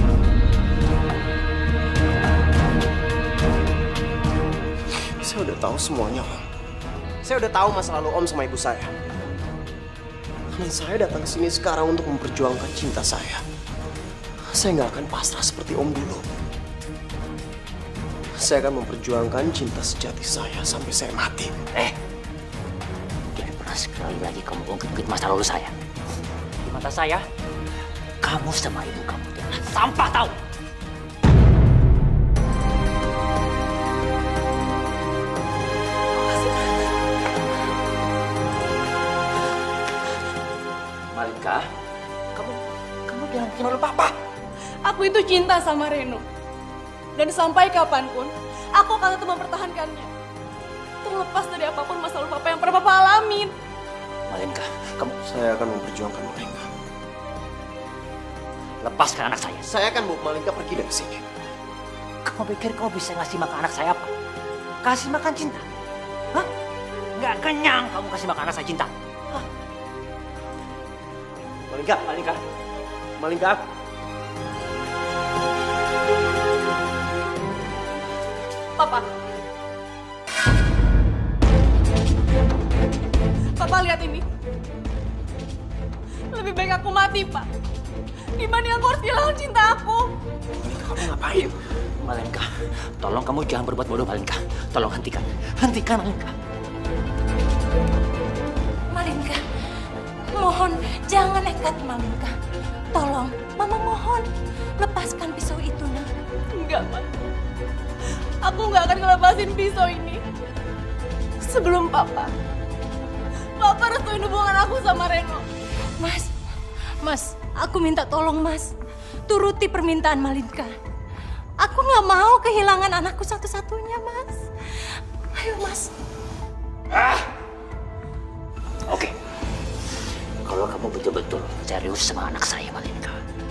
[SPEAKER 6] Saya udah tahu semuanya, Om. Saya udah tahu masa lalu Om sama ibu saya. Dan saya datang ke sini sekarang untuk memperjuangkan cinta saya. Saya nggak akan pasrah seperti Om dulu. Saya akan memperjuangkan cinta sejati saya sampai saya mati.
[SPEAKER 3] Eh, jangan pernah sekali lagi kamu ungkit-ungkit masa lalu saya. Di mata saya, kamu sama ibu kamu adalah sampah, tahu? Malinka, kamu kamu jangan bikin malu Papa.
[SPEAKER 9] Aku itu cinta sama Reno. Dan sampai kapanpun, aku akan tetap mempertahankannya. Terlepas dari apapun masa lalu Papa yang pernah Papa alamin.
[SPEAKER 3] Malinka, kamu...
[SPEAKER 6] Saya akan memperjuangkan Malinka.
[SPEAKER 3] Lepaskan anak saya.
[SPEAKER 6] Saya akan bawa Malinka pergi dari sini.
[SPEAKER 3] Kamu pikir kamu bisa ngasih makan anak saya apa? kasih makan cinta? Hah? Nggak kenyang kamu kasih makan rasa cinta? Hah? Malingka, Malingka, Malingka.
[SPEAKER 9] Papa. Papa lihat ini. Lebih baik aku mati, Pak. Dibanding aku harus kehilangan cinta aku.
[SPEAKER 3] Kamu ngapain? Malingka, tolong kamu jangan berbuat bodoh, Malingka. Tolong hentikan. Hentikan, Malingka.
[SPEAKER 8] Malingka, mohon jangan nekat, Malingka. Tolong, Mama mohon. Lepaskan pisau itu, nak.
[SPEAKER 9] Enggak, Pak. Aku nggak akan ngelepasin pisau ini. Sebelum Papa. Papa restuin hubungan aku sama Reno.
[SPEAKER 8] Mas, Mas, aku minta tolong, Mas. Turuti permintaan Malingka. Aku nggak mau kehilangan anakku satu-satunya, Mas. Ayo, Mas.
[SPEAKER 3] Ah! Oke. Kalau kamu betul-betul serius sama anak saya, Malingka,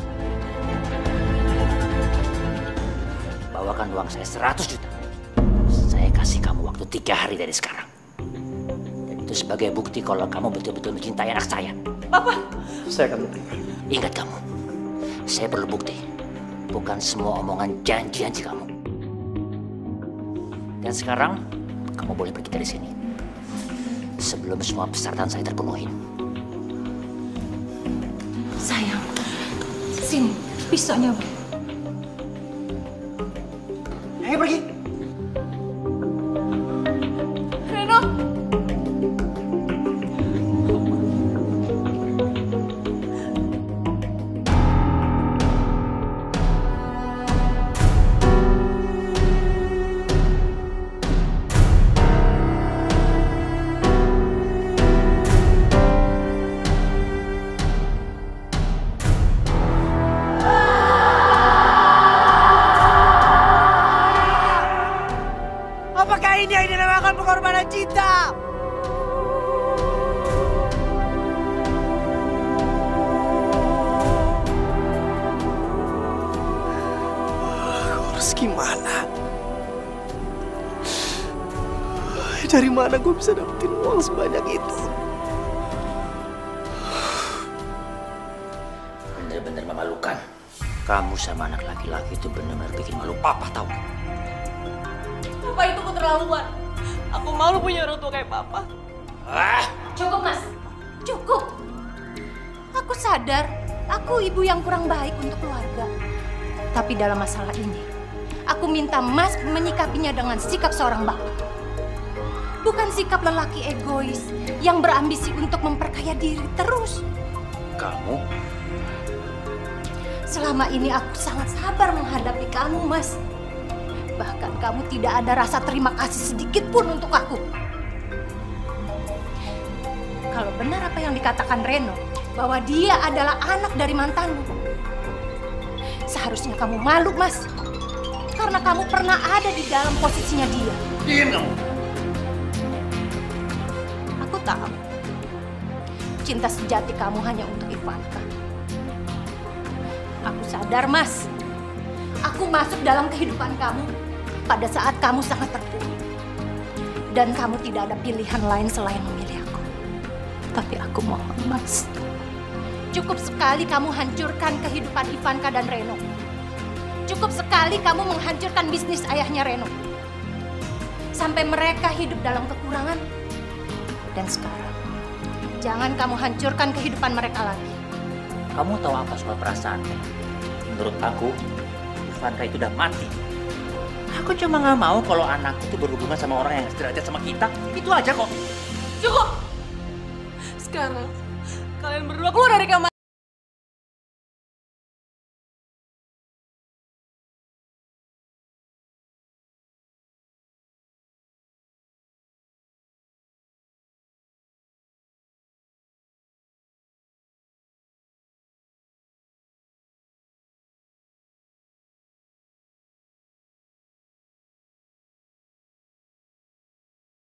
[SPEAKER 3] bawakan uang saya seratus juta. Saya kasih kamu waktu tiga hari dari sekarang. Dan itu sebagai bukti kalau kamu betul-betul mencintai anak saya.
[SPEAKER 9] Papa!
[SPEAKER 3] Saya akan bukti. Ingat kamu, saya perlu bukti. Bukan semua omongan janji-janji kamu. Dan sekarang, kamu boleh pergi dari sini. Sebelum semua persyaratan saya terpenuhi.
[SPEAKER 8] Sayang, sini, pisaunya.
[SPEAKER 3] Ayo pergi.
[SPEAKER 9] Reno!
[SPEAKER 13] Apakah ini yang dinamakan pengorbanan cinta?
[SPEAKER 6] Harus gimana? Dari mana gue bisa dapetin uang sebanyak itu?
[SPEAKER 3] Bener-bener memalukan. Kamu sama anak laki-laki itu benar-benar bikin malu papa, tahu?
[SPEAKER 9] Papa itu keterlaluan. Aku malu punya orang tua kayak Papa.
[SPEAKER 3] Ah!
[SPEAKER 8] Cukup, Mas. Cukup. Aku sadar, aku ibu yang kurang baik untuk keluarga. Tapi dalam masalah ini, aku minta Mas menyikapinya dengan sikap seorang bapak. Bukan sikap lelaki egois yang berambisi untuk memperkaya diri terus.
[SPEAKER 3] Kamu?
[SPEAKER 8] Selama ini aku sangat sabar menghadapi kamu, Mas. Bahkan kamu tidak ada rasa terima kasih sedikit pun untuk aku. Kalau benar apa yang dikatakan Reno, bahwa dia adalah anak dari mantanmu, seharusnya kamu malu, Mas. Karena kamu pernah ada di dalam posisinya dia.
[SPEAKER 3] Diam kamu.
[SPEAKER 8] Aku tahu, cinta sejati kamu hanya untuk Ivanka. Aku sadar, Mas. Aku masuk dalam kehidupan kamu pada saat kamu sangat terpuruk. Dan kamu tidak ada pilihan lain selain memilih aku. Tapi aku mohon, Mas. Cukup sekali kamu hancurkan kehidupan Ivanka dan Reno. Cukup sekali kamu menghancurkan bisnis ayahnya Reno. Sampai mereka hidup dalam kekurangan. Dan sekarang, jangan kamu hancurkan kehidupan mereka lagi.
[SPEAKER 3] Kamu tahu apa soal perasaan? Menurut aku, Ivanka itu udah mati. Aku cuma nggak mau kalau anakku itu berhubungan sama orang yang sederajat sama kita. Itu aja kok.
[SPEAKER 9] Cukup! Sekarang, kalian berdua keluar dari kamar.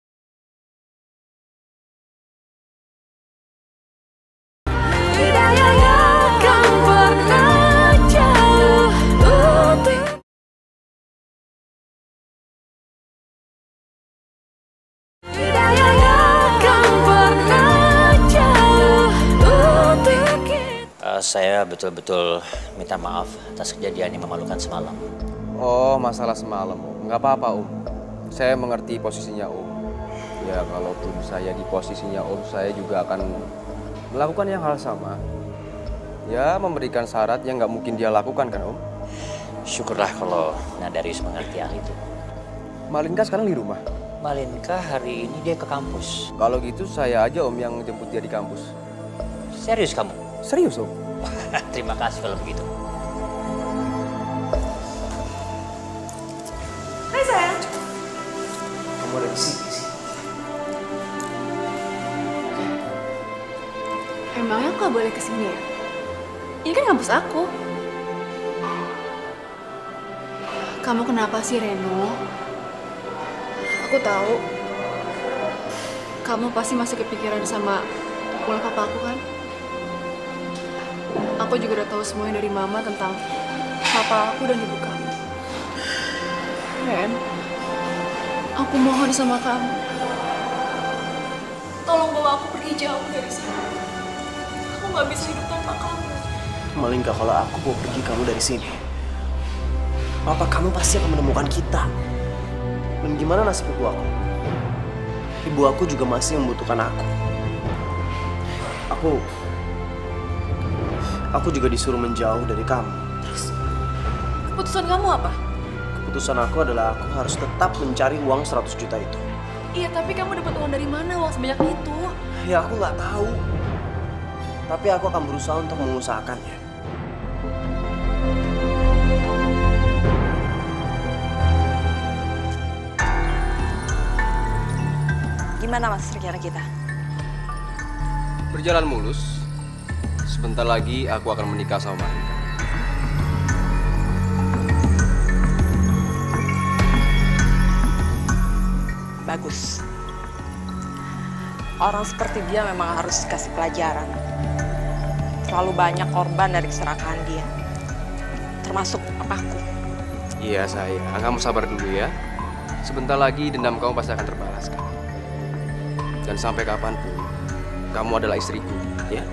[SPEAKER 13] Hidayah
[SPEAKER 3] saya betul-betul minta maaf atas kejadian yang memalukan semalam.
[SPEAKER 11] Oh, masalah semalam, Om. Nggak apa-apa, Om. Saya mengerti posisinya Om. Ya, kalaupun saya di posisinya Om, saya juga akan melakukan yang hal sama. Ya, memberikan syarat yang nggak mungkin dia lakukan, kan, Om?
[SPEAKER 3] Syukurlah kalau Nadarius mengerti hal itu.
[SPEAKER 11] Malinka sekarang di rumah?
[SPEAKER 3] Malinka hari ini dia ke kampus.
[SPEAKER 11] Kalau gitu saya aja Om yang jemput dia di kampus.
[SPEAKER 3] Serius kamu?
[SPEAKER 11] Serius, Om.
[SPEAKER 3] Terima kasih kalau begitu.
[SPEAKER 9] Hai sayang.
[SPEAKER 6] Kamu ada di sini sih.
[SPEAKER 9] Emangnya aku gak boleh kesini ya? Ini kan kampus aku. Kamu kenapa sih, Reno? Aku tahu. Kamu pasti masih kepikiran sama ulah papa aku kan? Aku juga udah tahu semuanya dari mama tentang papa aku dan ibu kamu. Ren, aku mohon sama kamu. Tolong bawa aku pergi jauh dari sini. Aku nggak bisa hidup tanpa kamu.
[SPEAKER 6] Malinka, kalau aku mau pergi kamu dari sini, papa kamu pasti akan menemukan kita. Dan gimana nasib ibu aku? Ibu aku juga masih membutuhkan aku. Aku... Aku juga disuruh menjauh dari kamu.
[SPEAKER 9] Terus, keputusan kamu apa?
[SPEAKER 6] Keputusan aku adalah aku harus tetap mencari uang seratus juta itu.
[SPEAKER 9] Iya, tapi kamu dapat uang dari mana uang sebanyak itu?
[SPEAKER 6] Ya aku nggak tahu. Tapi aku akan berusaha untuk mengusahakannya.
[SPEAKER 14] Gimana Mas rencana kita?
[SPEAKER 11] Berjalan mulus. Sebentar lagi aku akan menikah sama Malinka.
[SPEAKER 14] Bagus. Orang seperti dia memang harus dikasih pelajaran. Terlalu banyak korban dari keserakahan dia. Termasuk papaku.
[SPEAKER 11] Iya sayang, kamu sabar dulu ya. Sebentar lagi dendam kamu pasti akan terbalaskan. Dan sampai kapanpun, kamu adalah istriku, ya?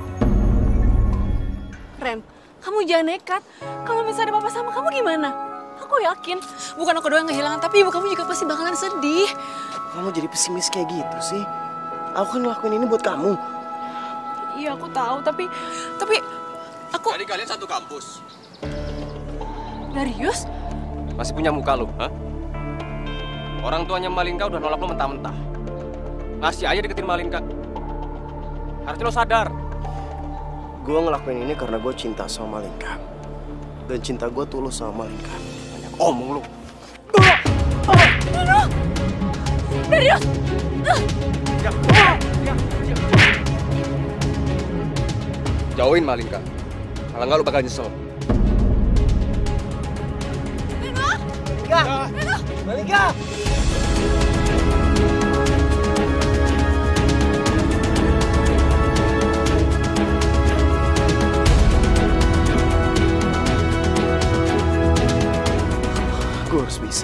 [SPEAKER 9] Ren, kamu jangan nekat. Kalau misalnya ada papa sama kamu gimana? Aku yakin, bukan aku doang yang kehilangan, tapi ibu kamu juga pasti bakalan sedih.
[SPEAKER 6] Kamu jadi pesimis kayak gitu sih? Aku kan ngelakuin ini buat kamu.
[SPEAKER 9] Iya, aku tahu, tapi... Tapi... Aku...
[SPEAKER 11] Jadi kalian satu kampus?
[SPEAKER 9] Darius?
[SPEAKER 11] Masih punya muka lu, ha? Orang tuanya Malinka udah nolak lu mentah-mentah. Ngasih aja deketin Malinka. Harusnya lo sadar.
[SPEAKER 6] Gue ngelakuin ini karena gue cinta sama Malinka. Dan cinta gue tulus sama Malinka. Banyak omong lu.
[SPEAKER 9] Reno! Darius!
[SPEAKER 11] Jauhin Malinka. Kalau nggak lu bakal nyesel.
[SPEAKER 9] Reno!
[SPEAKER 6] Malinka!
[SPEAKER 9] Reno!
[SPEAKER 6] Malinka! Gue harus bisa.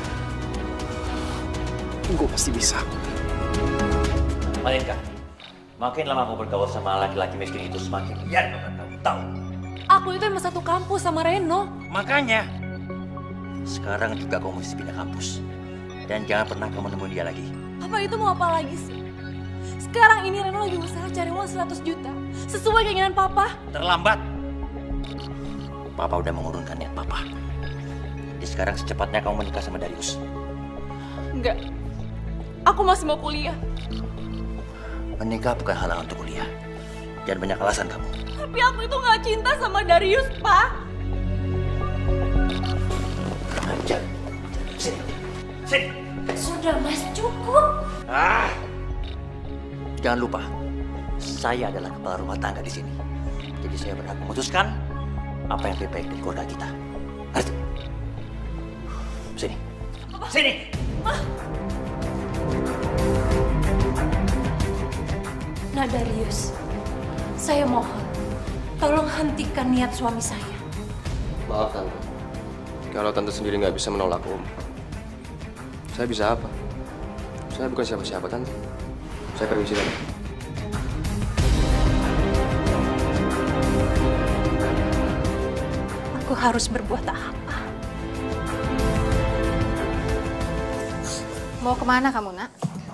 [SPEAKER 6] Gue pasti bisa.
[SPEAKER 3] Malinka, makin lama kamu bergaul sama laki-laki miskin itu semakin liar kamu tahu. Tahu.
[SPEAKER 9] Aku itu emang satu kampus sama Reno.
[SPEAKER 3] Makanya, sekarang juga kamu mesti pindah kampus. Dan jangan pernah kamu nemuin dia lagi.
[SPEAKER 9] Papa itu mau apa lagi sih? Sekarang ini Reno lagi usaha cari uang seratus juta. Sesuai keinginan Papa.
[SPEAKER 3] Terlambat. Papa udah mengurungkan niat Papa. Jadi sekarang secepatnya kamu menikah sama Darius.
[SPEAKER 9] Enggak. Aku masih mau kuliah.
[SPEAKER 3] Menikah bukan halangan untuk kuliah. Jangan banyak alasan kamu.
[SPEAKER 9] Tapi aku itu nggak cinta sama Darius, Pak.
[SPEAKER 3] Ajar. Sini. Sini.
[SPEAKER 8] Sudah, Mas, cukup.
[SPEAKER 3] Ah. Jangan lupa, saya adalah kepala rumah tangga di sini. Jadi saya berhak memutuskan apa yang lebih baik dari keluarga kita. Ngerti? Sini.
[SPEAKER 9] Papa.
[SPEAKER 3] Sini.
[SPEAKER 9] Ma.
[SPEAKER 8] Nah, Darius, saya mohon, tolong hentikan niat suami saya.
[SPEAKER 11] Maaf Tante, kalau Tante sendiri nggak bisa menolak Om, saya bisa apa? Saya bukan siapa-siapa Tante. Saya permisi Tante.
[SPEAKER 8] Aku harus berbuat apa?
[SPEAKER 1] Mau kemana kamu, Nak?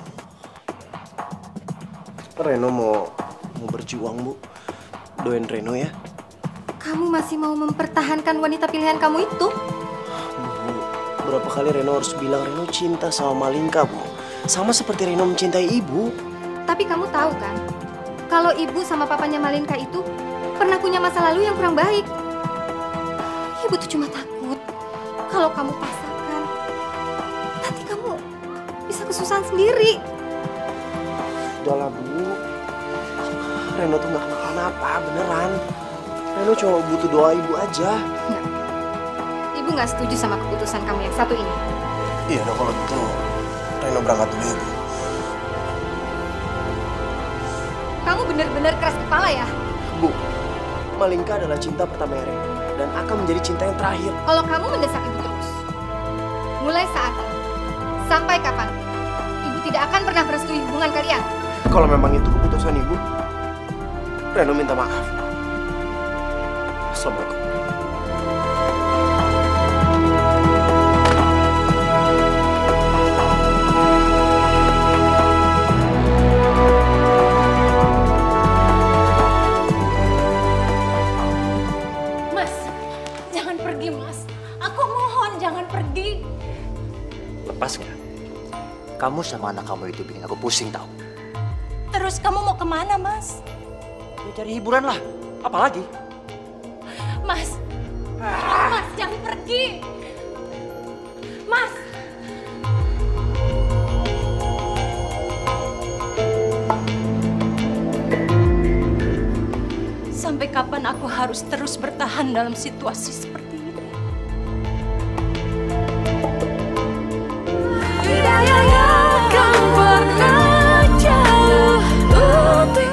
[SPEAKER 6] Reno mau mau berjuang, Bu. Doain Reno ya.
[SPEAKER 1] Kamu masih mau mempertahankan wanita pilihan kamu itu?
[SPEAKER 6] Bu, berapa kali Reno harus bilang Reno cinta sama Malinka, Bu. Sama seperti Reno mencintai ibu.
[SPEAKER 1] Tapi kamu tahu kan, kalau ibu sama papanya Malinka itu pernah punya masa lalu yang kurang baik. Ibu tuh cuma takut kalau kamu paksakan, nanti kamu bisa kesusahan sendiri.
[SPEAKER 6] Udahlah, Bu. Reno tuh nggak kenapa-napa, beneran. Reno cuma butuh doa ibu aja.
[SPEAKER 1] Nggak. Ibu nggak setuju sama keputusan kamu yang satu ini.
[SPEAKER 6] Iya, udah kalau gitu Reno berangkat dulu ya, Bu.
[SPEAKER 1] Kamu benar-benar keras kepala ya?
[SPEAKER 6] Bu, Malinka adalah cinta pertama Reno dan akan menjadi cinta yang terakhir.
[SPEAKER 1] Kalau kamu mendesak ibu terus, mulai saat ini sampai kapan, ibu tidak akan pernah merestui hubungan kalian.
[SPEAKER 6] Kalau memang itu keputusan ibu, Reno minta maaf. Assalamualaikum.
[SPEAKER 8] Mas, jangan pergi, Mas. Aku mohon jangan pergi.
[SPEAKER 3] Lepas nggak? Kamu sama anak kamu itu bikin aku pusing tahu.
[SPEAKER 8] Terus kamu mau kemana, Mas?
[SPEAKER 3] Ya cari hiburan lah. Apalagi?
[SPEAKER 8] Mas, Mas jangan pergi. Mas. Sampai kapan aku harus terus bertahan dalam situasi seperti ini? Tidak akan pernah jauh untuk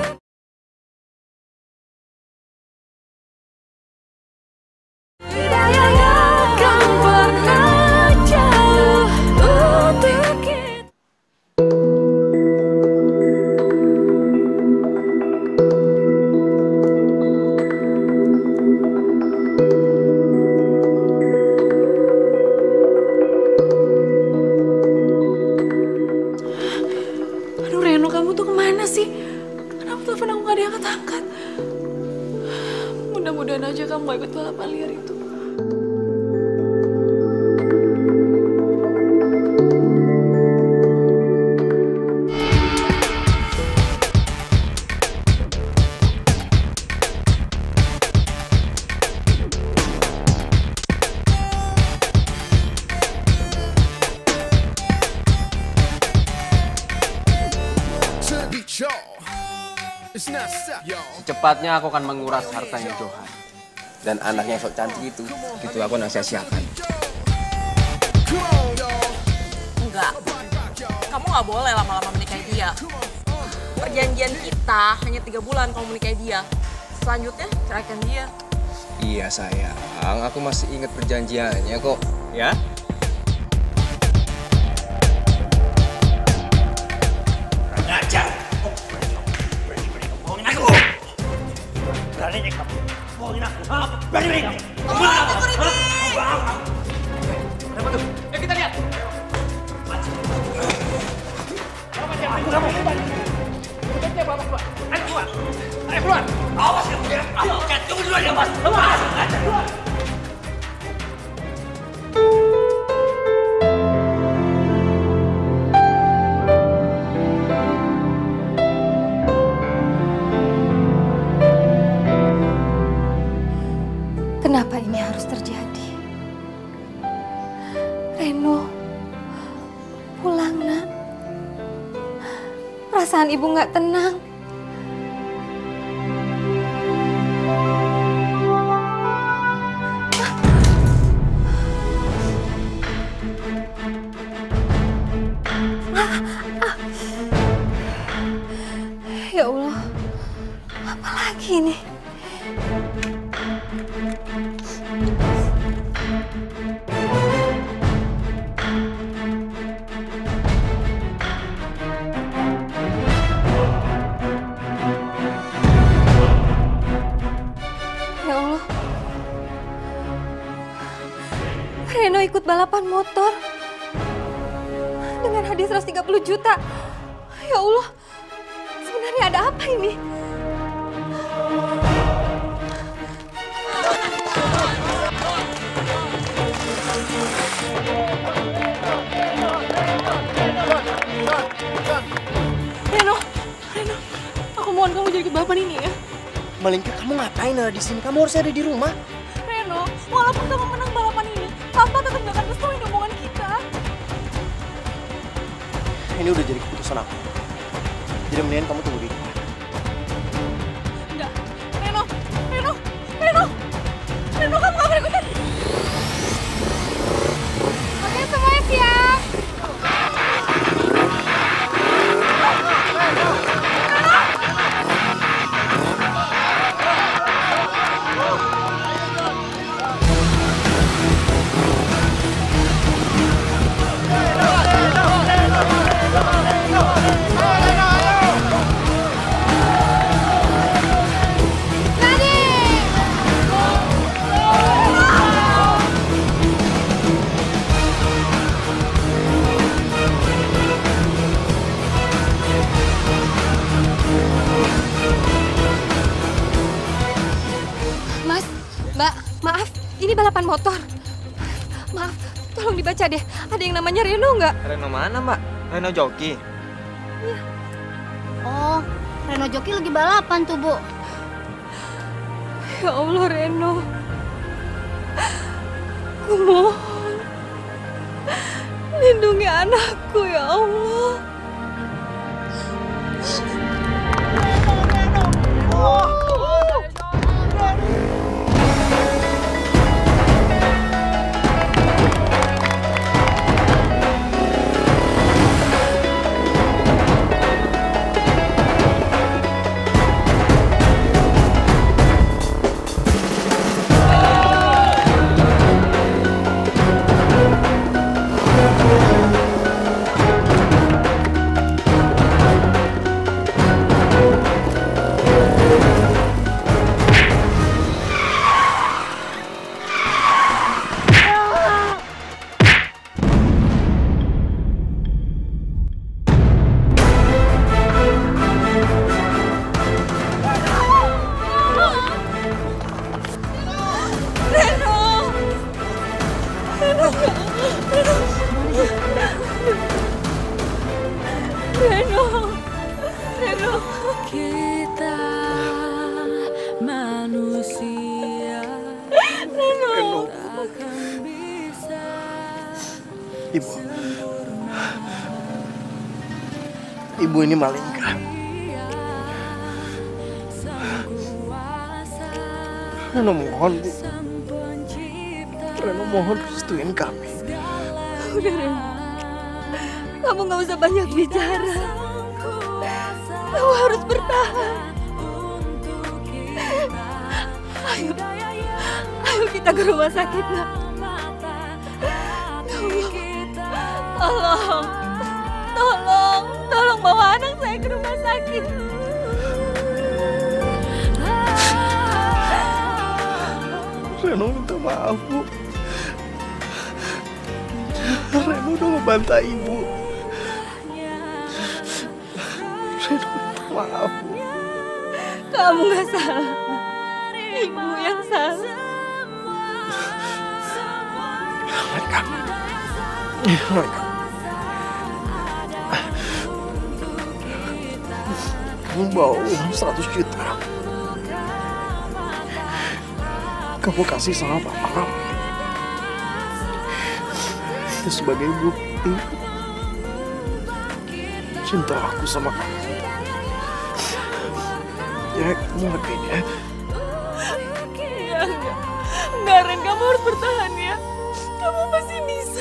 [SPEAKER 9] mudah-mudahan aja kamu gak ikut balapan liar itu.
[SPEAKER 11] Secepatnya aku akan menguras hartanya Johan. Dan anaknya yang sok cantik itu, gitu aku nasihatkan.
[SPEAKER 14] Enggak, kamu nggak boleh lama-lama menikahi dia. Perjanjian kita hanya tiga bulan kamu menikahi dia. Selanjutnya ceraikan dia.
[SPEAKER 11] Iya sayang, aku masih ingat perjanjiannya kok, ya?
[SPEAKER 3] Ngajar. Berani kamu, bohongin aku, berani kamu. Apa tuh? Ayo kita lihat. Aku kamu. Kita bawa keluar. Ayo keluar. Ayo keluar. Awas kamu ya. Ayo, tunggu dulu ya mas. Awas. Ayo keluar.
[SPEAKER 1] Kenapa ini harus terjadi? Reno, pulang nak. Perasaan ibu nggak tenang. Ya Allah, apa lagi ini? balapan motor dengan hadiah seratus tiga puluh juta. Ya Allah, sebenarnya ada apa ini?
[SPEAKER 9] Reno, Reno, aku mohon kamu jadi balapan ini ya.
[SPEAKER 6] Malingka, kamu ngapain ada di sini? Kamu harusnya ada di rumah.
[SPEAKER 9] Reno, walaupun kamu menang balapan ini, Papa tetap gak akan restuin hubungan kita.
[SPEAKER 6] Ini udah jadi keputusan aku. Jadi mendingan kamu tunggu di rumah.
[SPEAKER 9] Enggak, Reno, Reno, Reno, Reno, kamu gak boleh ikutan.
[SPEAKER 1] Oke, semuanya siap. Mas, Mbak, maaf, ini balapan motor. Maaf, tolong dibaca deh. Ada yang namanya Reno nggak?
[SPEAKER 15] Reno mana, Mbak? Reno joki?
[SPEAKER 1] Iya.
[SPEAKER 7] Oh, Reno joki lagi balapan tuh, Bu.
[SPEAKER 1] Ya Allah, Reno. Aku mohon. Lindungi anakku, ya Allah. Reno, Reno,
[SPEAKER 16] kita manusia.
[SPEAKER 1] Reno,
[SPEAKER 16] takkan bisa.
[SPEAKER 6] Ibu, ibu ini Malingka. Reno mohon, Bu. Reno mohon restuin kami.
[SPEAKER 1] Udah, Reno. Kamu nggak usah banyak bicara. Kamu harus bertahan. Ayo, ayo kita ke rumah sakit, nak. Tolong, tolong, tolong bawa anak saya ke rumah sakit.
[SPEAKER 6] Reno minta maaf, Bu. Reno udah ngebantai Ibu. Reno minta maaf, Bu.
[SPEAKER 1] Kamu nggak salah. Ibu yang salah.
[SPEAKER 6] Malingka. Malingka. Kamu bawa uang seratus juta. Kamu kasih sama papa kamu. Itu sebagai bukti cinta aku sama kamu. Ya, kamu hargain ya.
[SPEAKER 9] Enggak, enggak. Enggak, Ren. Kamu harus bertahan ya. Kamu pasti bisa.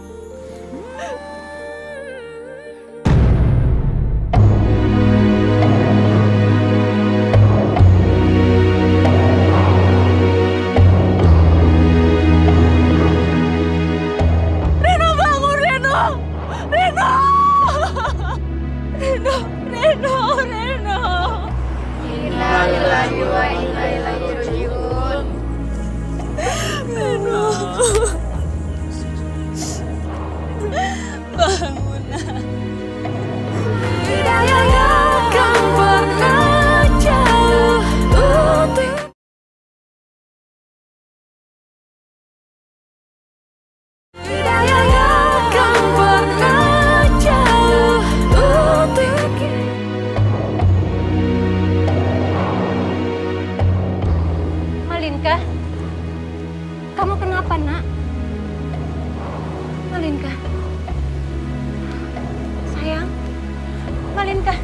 [SPEAKER 9] Reno, bangun, Reno! Reno! Reno, Reno, Reno!
[SPEAKER 16] Innalillahi wa inna ilaihi raji'un.
[SPEAKER 9] Reno.
[SPEAKER 16] bangun nak. Tidak akan pernah jauh untuk tidak akan pernah jauh untuk
[SPEAKER 8] Malinka, kamu kenapa nak? Malinka, sayang, Malinka.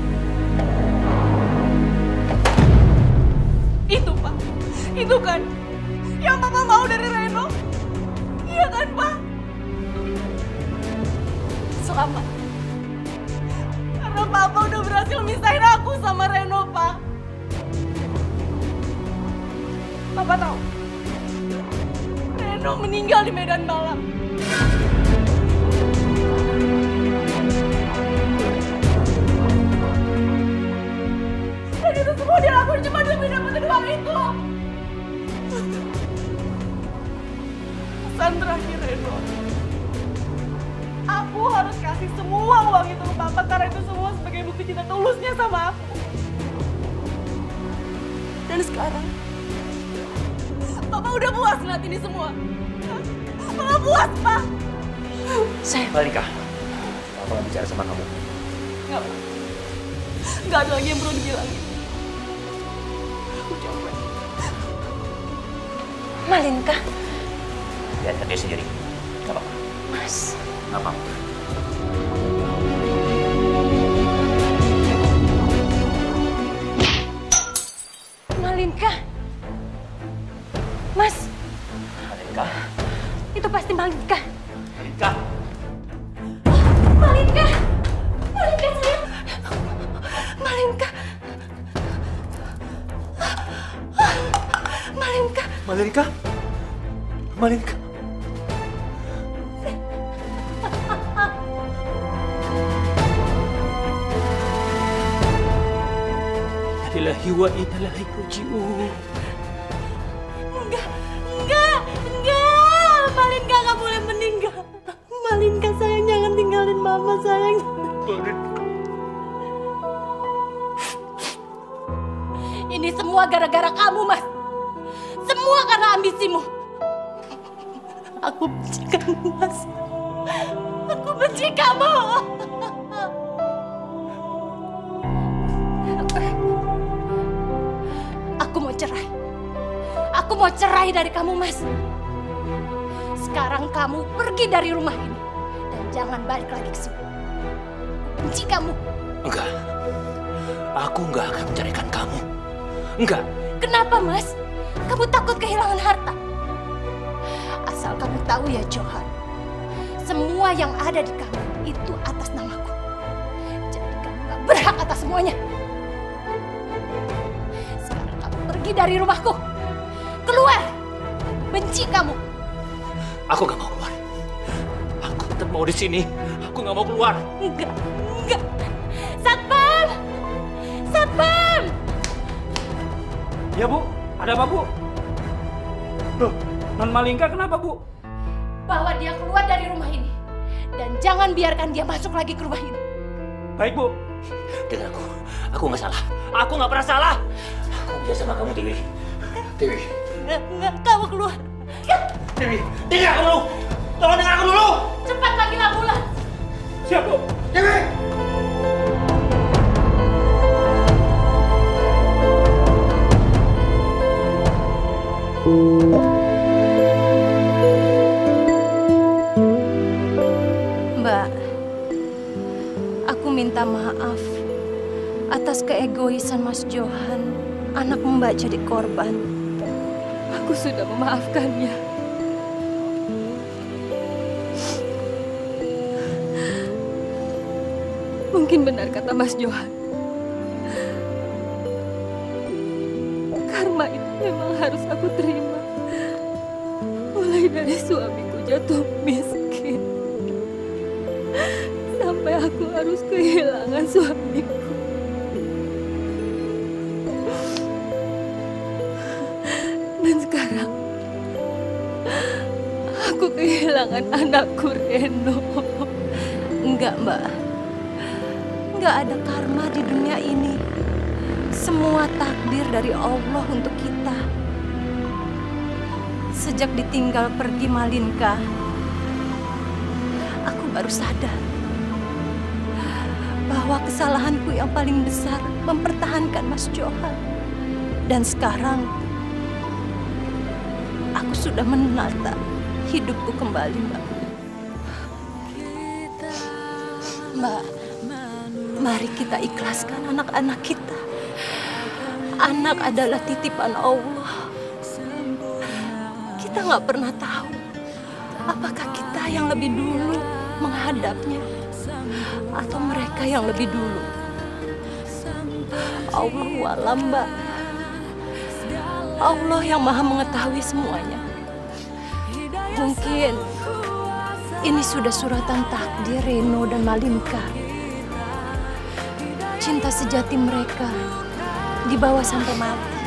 [SPEAKER 9] Itu Pak, itu kan yang Papa mau dari Reno. Iya kan Pak? Selamat. Karena Papa udah berhasil misahin aku sama Reno, Pak. Papa tahu, Reno meninggal di medan balap. Dan itu semua dia lakuin cuma demi dapetin uang itu. Pesan terakhir Reno, aku harus kasih semua uang itu ke Papa karena itu semua sebagai bukti cinta tulusnya sama aku. Dan sekarang, Papa udah puas ngeliat ini semua. Papa puas, Pak.
[SPEAKER 3] Saya Malinka, Papa mau bicara sama kamu.
[SPEAKER 9] Nggak, Pak. Nggak ada lagi yang perlu dibilangin. Aku capek.
[SPEAKER 8] Malinka.
[SPEAKER 3] Biarkan dia sendiri. Gak apa-apa.
[SPEAKER 8] Mas.
[SPEAKER 3] Gak apa-apa.
[SPEAKER 8] Malinka. Mas.
[SPEAKER 3] Malinka.
[SPEAKER 8] Itu pasti Malinka.
[SPEAKER 3] Malinka.
[SPEAKER 8] Malinka. Malinka sayang. Malinka. Malinka.
[SPEAKER 3] Malinka. Malinka.
[SPEAKER 5] Innalillahi wa inna ilaihi raji'un.
[SPEAKER 9] Enggak, enggak, enggak. Malinka nggak boleh meninggal. Malinka sayang, jangan tinggalin Mama sayang. Ini semua gara-gara kamu, Mas. Semua karena ambisimu. Aku benci kamu, Mas. Aku benci kamu. Aku mau cerai. Aku mau cerai dari kamu, Mas. Sekarang kamu pergi dari rumah ini. Dan jangan balik lagi ke sini. Benci kamu.
[SPEAKER 3] Enggak. Aku enggak akan menceraikan kamu. Enggak.
[SPEAKER 8] Kenapa, Mas? Kamu takut kehilangan harta? Asal kamu tahu ya, Johan. Semua yang ada di kamu itu atas namaku. Jadi kamu gak berhak atas semuanya. Sekarang kamu pergi dari rumahku. Keluar. Benci kamu.
[SPEAKER 3] Aku gak mau keluar. Aku tetap mau di sini. Aku gak mau keluar.
[SPEAKER 9] Enggak, enggak. Satpam! Satpam!
[SPEAKER 4] Ya Bu, ada apa Bu? Loh, Non Malinka kenapa Bu?
[SPEAKER 8] Bawa dia keluar dari rumah ini. Dan jangan biarkan dia masuk lagi ke rumah ini.
[SPEAKER 4] Baik Bu.
[SPEAKER 3] Dengar aku, aku nggak salah. Aku nggak pernah salah. Aku biasa sama kamu, Dewi. Dewi.
[SPEAKER 9] Enggak, enggak. Kamu keluar.
[SPEAKER 3] Dewi, dengar aku dulu. Tolong dengar aku dulu.
[SPEAKER 9] Cepat panggil ambulans.
[SPEAKER 4] Siap Bu.
[SPEAKER 3] Dewi.
[SPEAKER 8] Mbak, aku minta maaf atas keegoisan Mas Johan, anak Mbak jadi korban.
[SPEAKER 1] Aku sudah memaafkannya. Mungkin benar kata Mas Johan. Karma itu memang harus aku terima. Mulai dari suamiku jatuh miskin. Sampai aku harus kehilangan suamiku. Dan sekarang aku kehilangan anakku Reno.
[SPEAKER 8] Enggak, Mbak. Enggak ada karma di dunia ini. Semua takdir dari Allah untuk kita. Sejak ditinggal pergi Malinka, aku baru sadar bahwa kesalahanku yang paling besar mempertahankan Mas Johan. Dan sekarang, aku sudah menata hidupku kembali, Mbak. Mbak, mari kita ikhlaskan anak-anak kita. Anak adalah titipan Allah. Kita nggak pernah tahu apakah kita yang lebih dulu menghadapnya atau mereka yang lebih dulu. Allahu a'lam, Mbak. Allah yang maha mengetahui semuanya. Mungkin ini sudah suratan takdir Reno dan Malinka. Cinta sejati mereka dibawa sampai mati.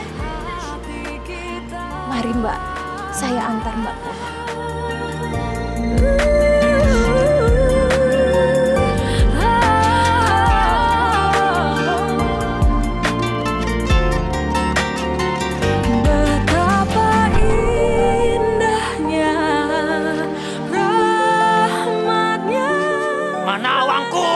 [SPEAKER 8] Mari, Mbak, saya antar Mbak pulang.
[SPEAKER 16] Betapa indahnya rahmatnya.
[SPEAKER 3] Mana uangku?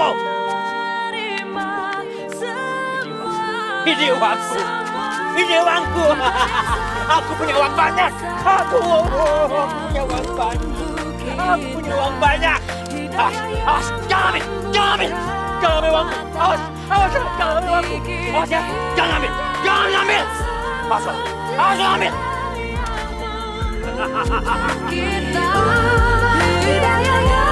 [SPEAKER 3] Ini uangku. Ini uangku. Aku punya uang banyak. Aku punya uang banyak. Aku punya uang banyak. Awas, awas, jangan ambil, jangan ambil. Jangan ambil uangku. Awas, awas, jangan ambil uangku. Awas ya, jangan ambil, jangan ambil. Awas, awas, jangan ambil.
[SPEAKER 16] Kita hidayah.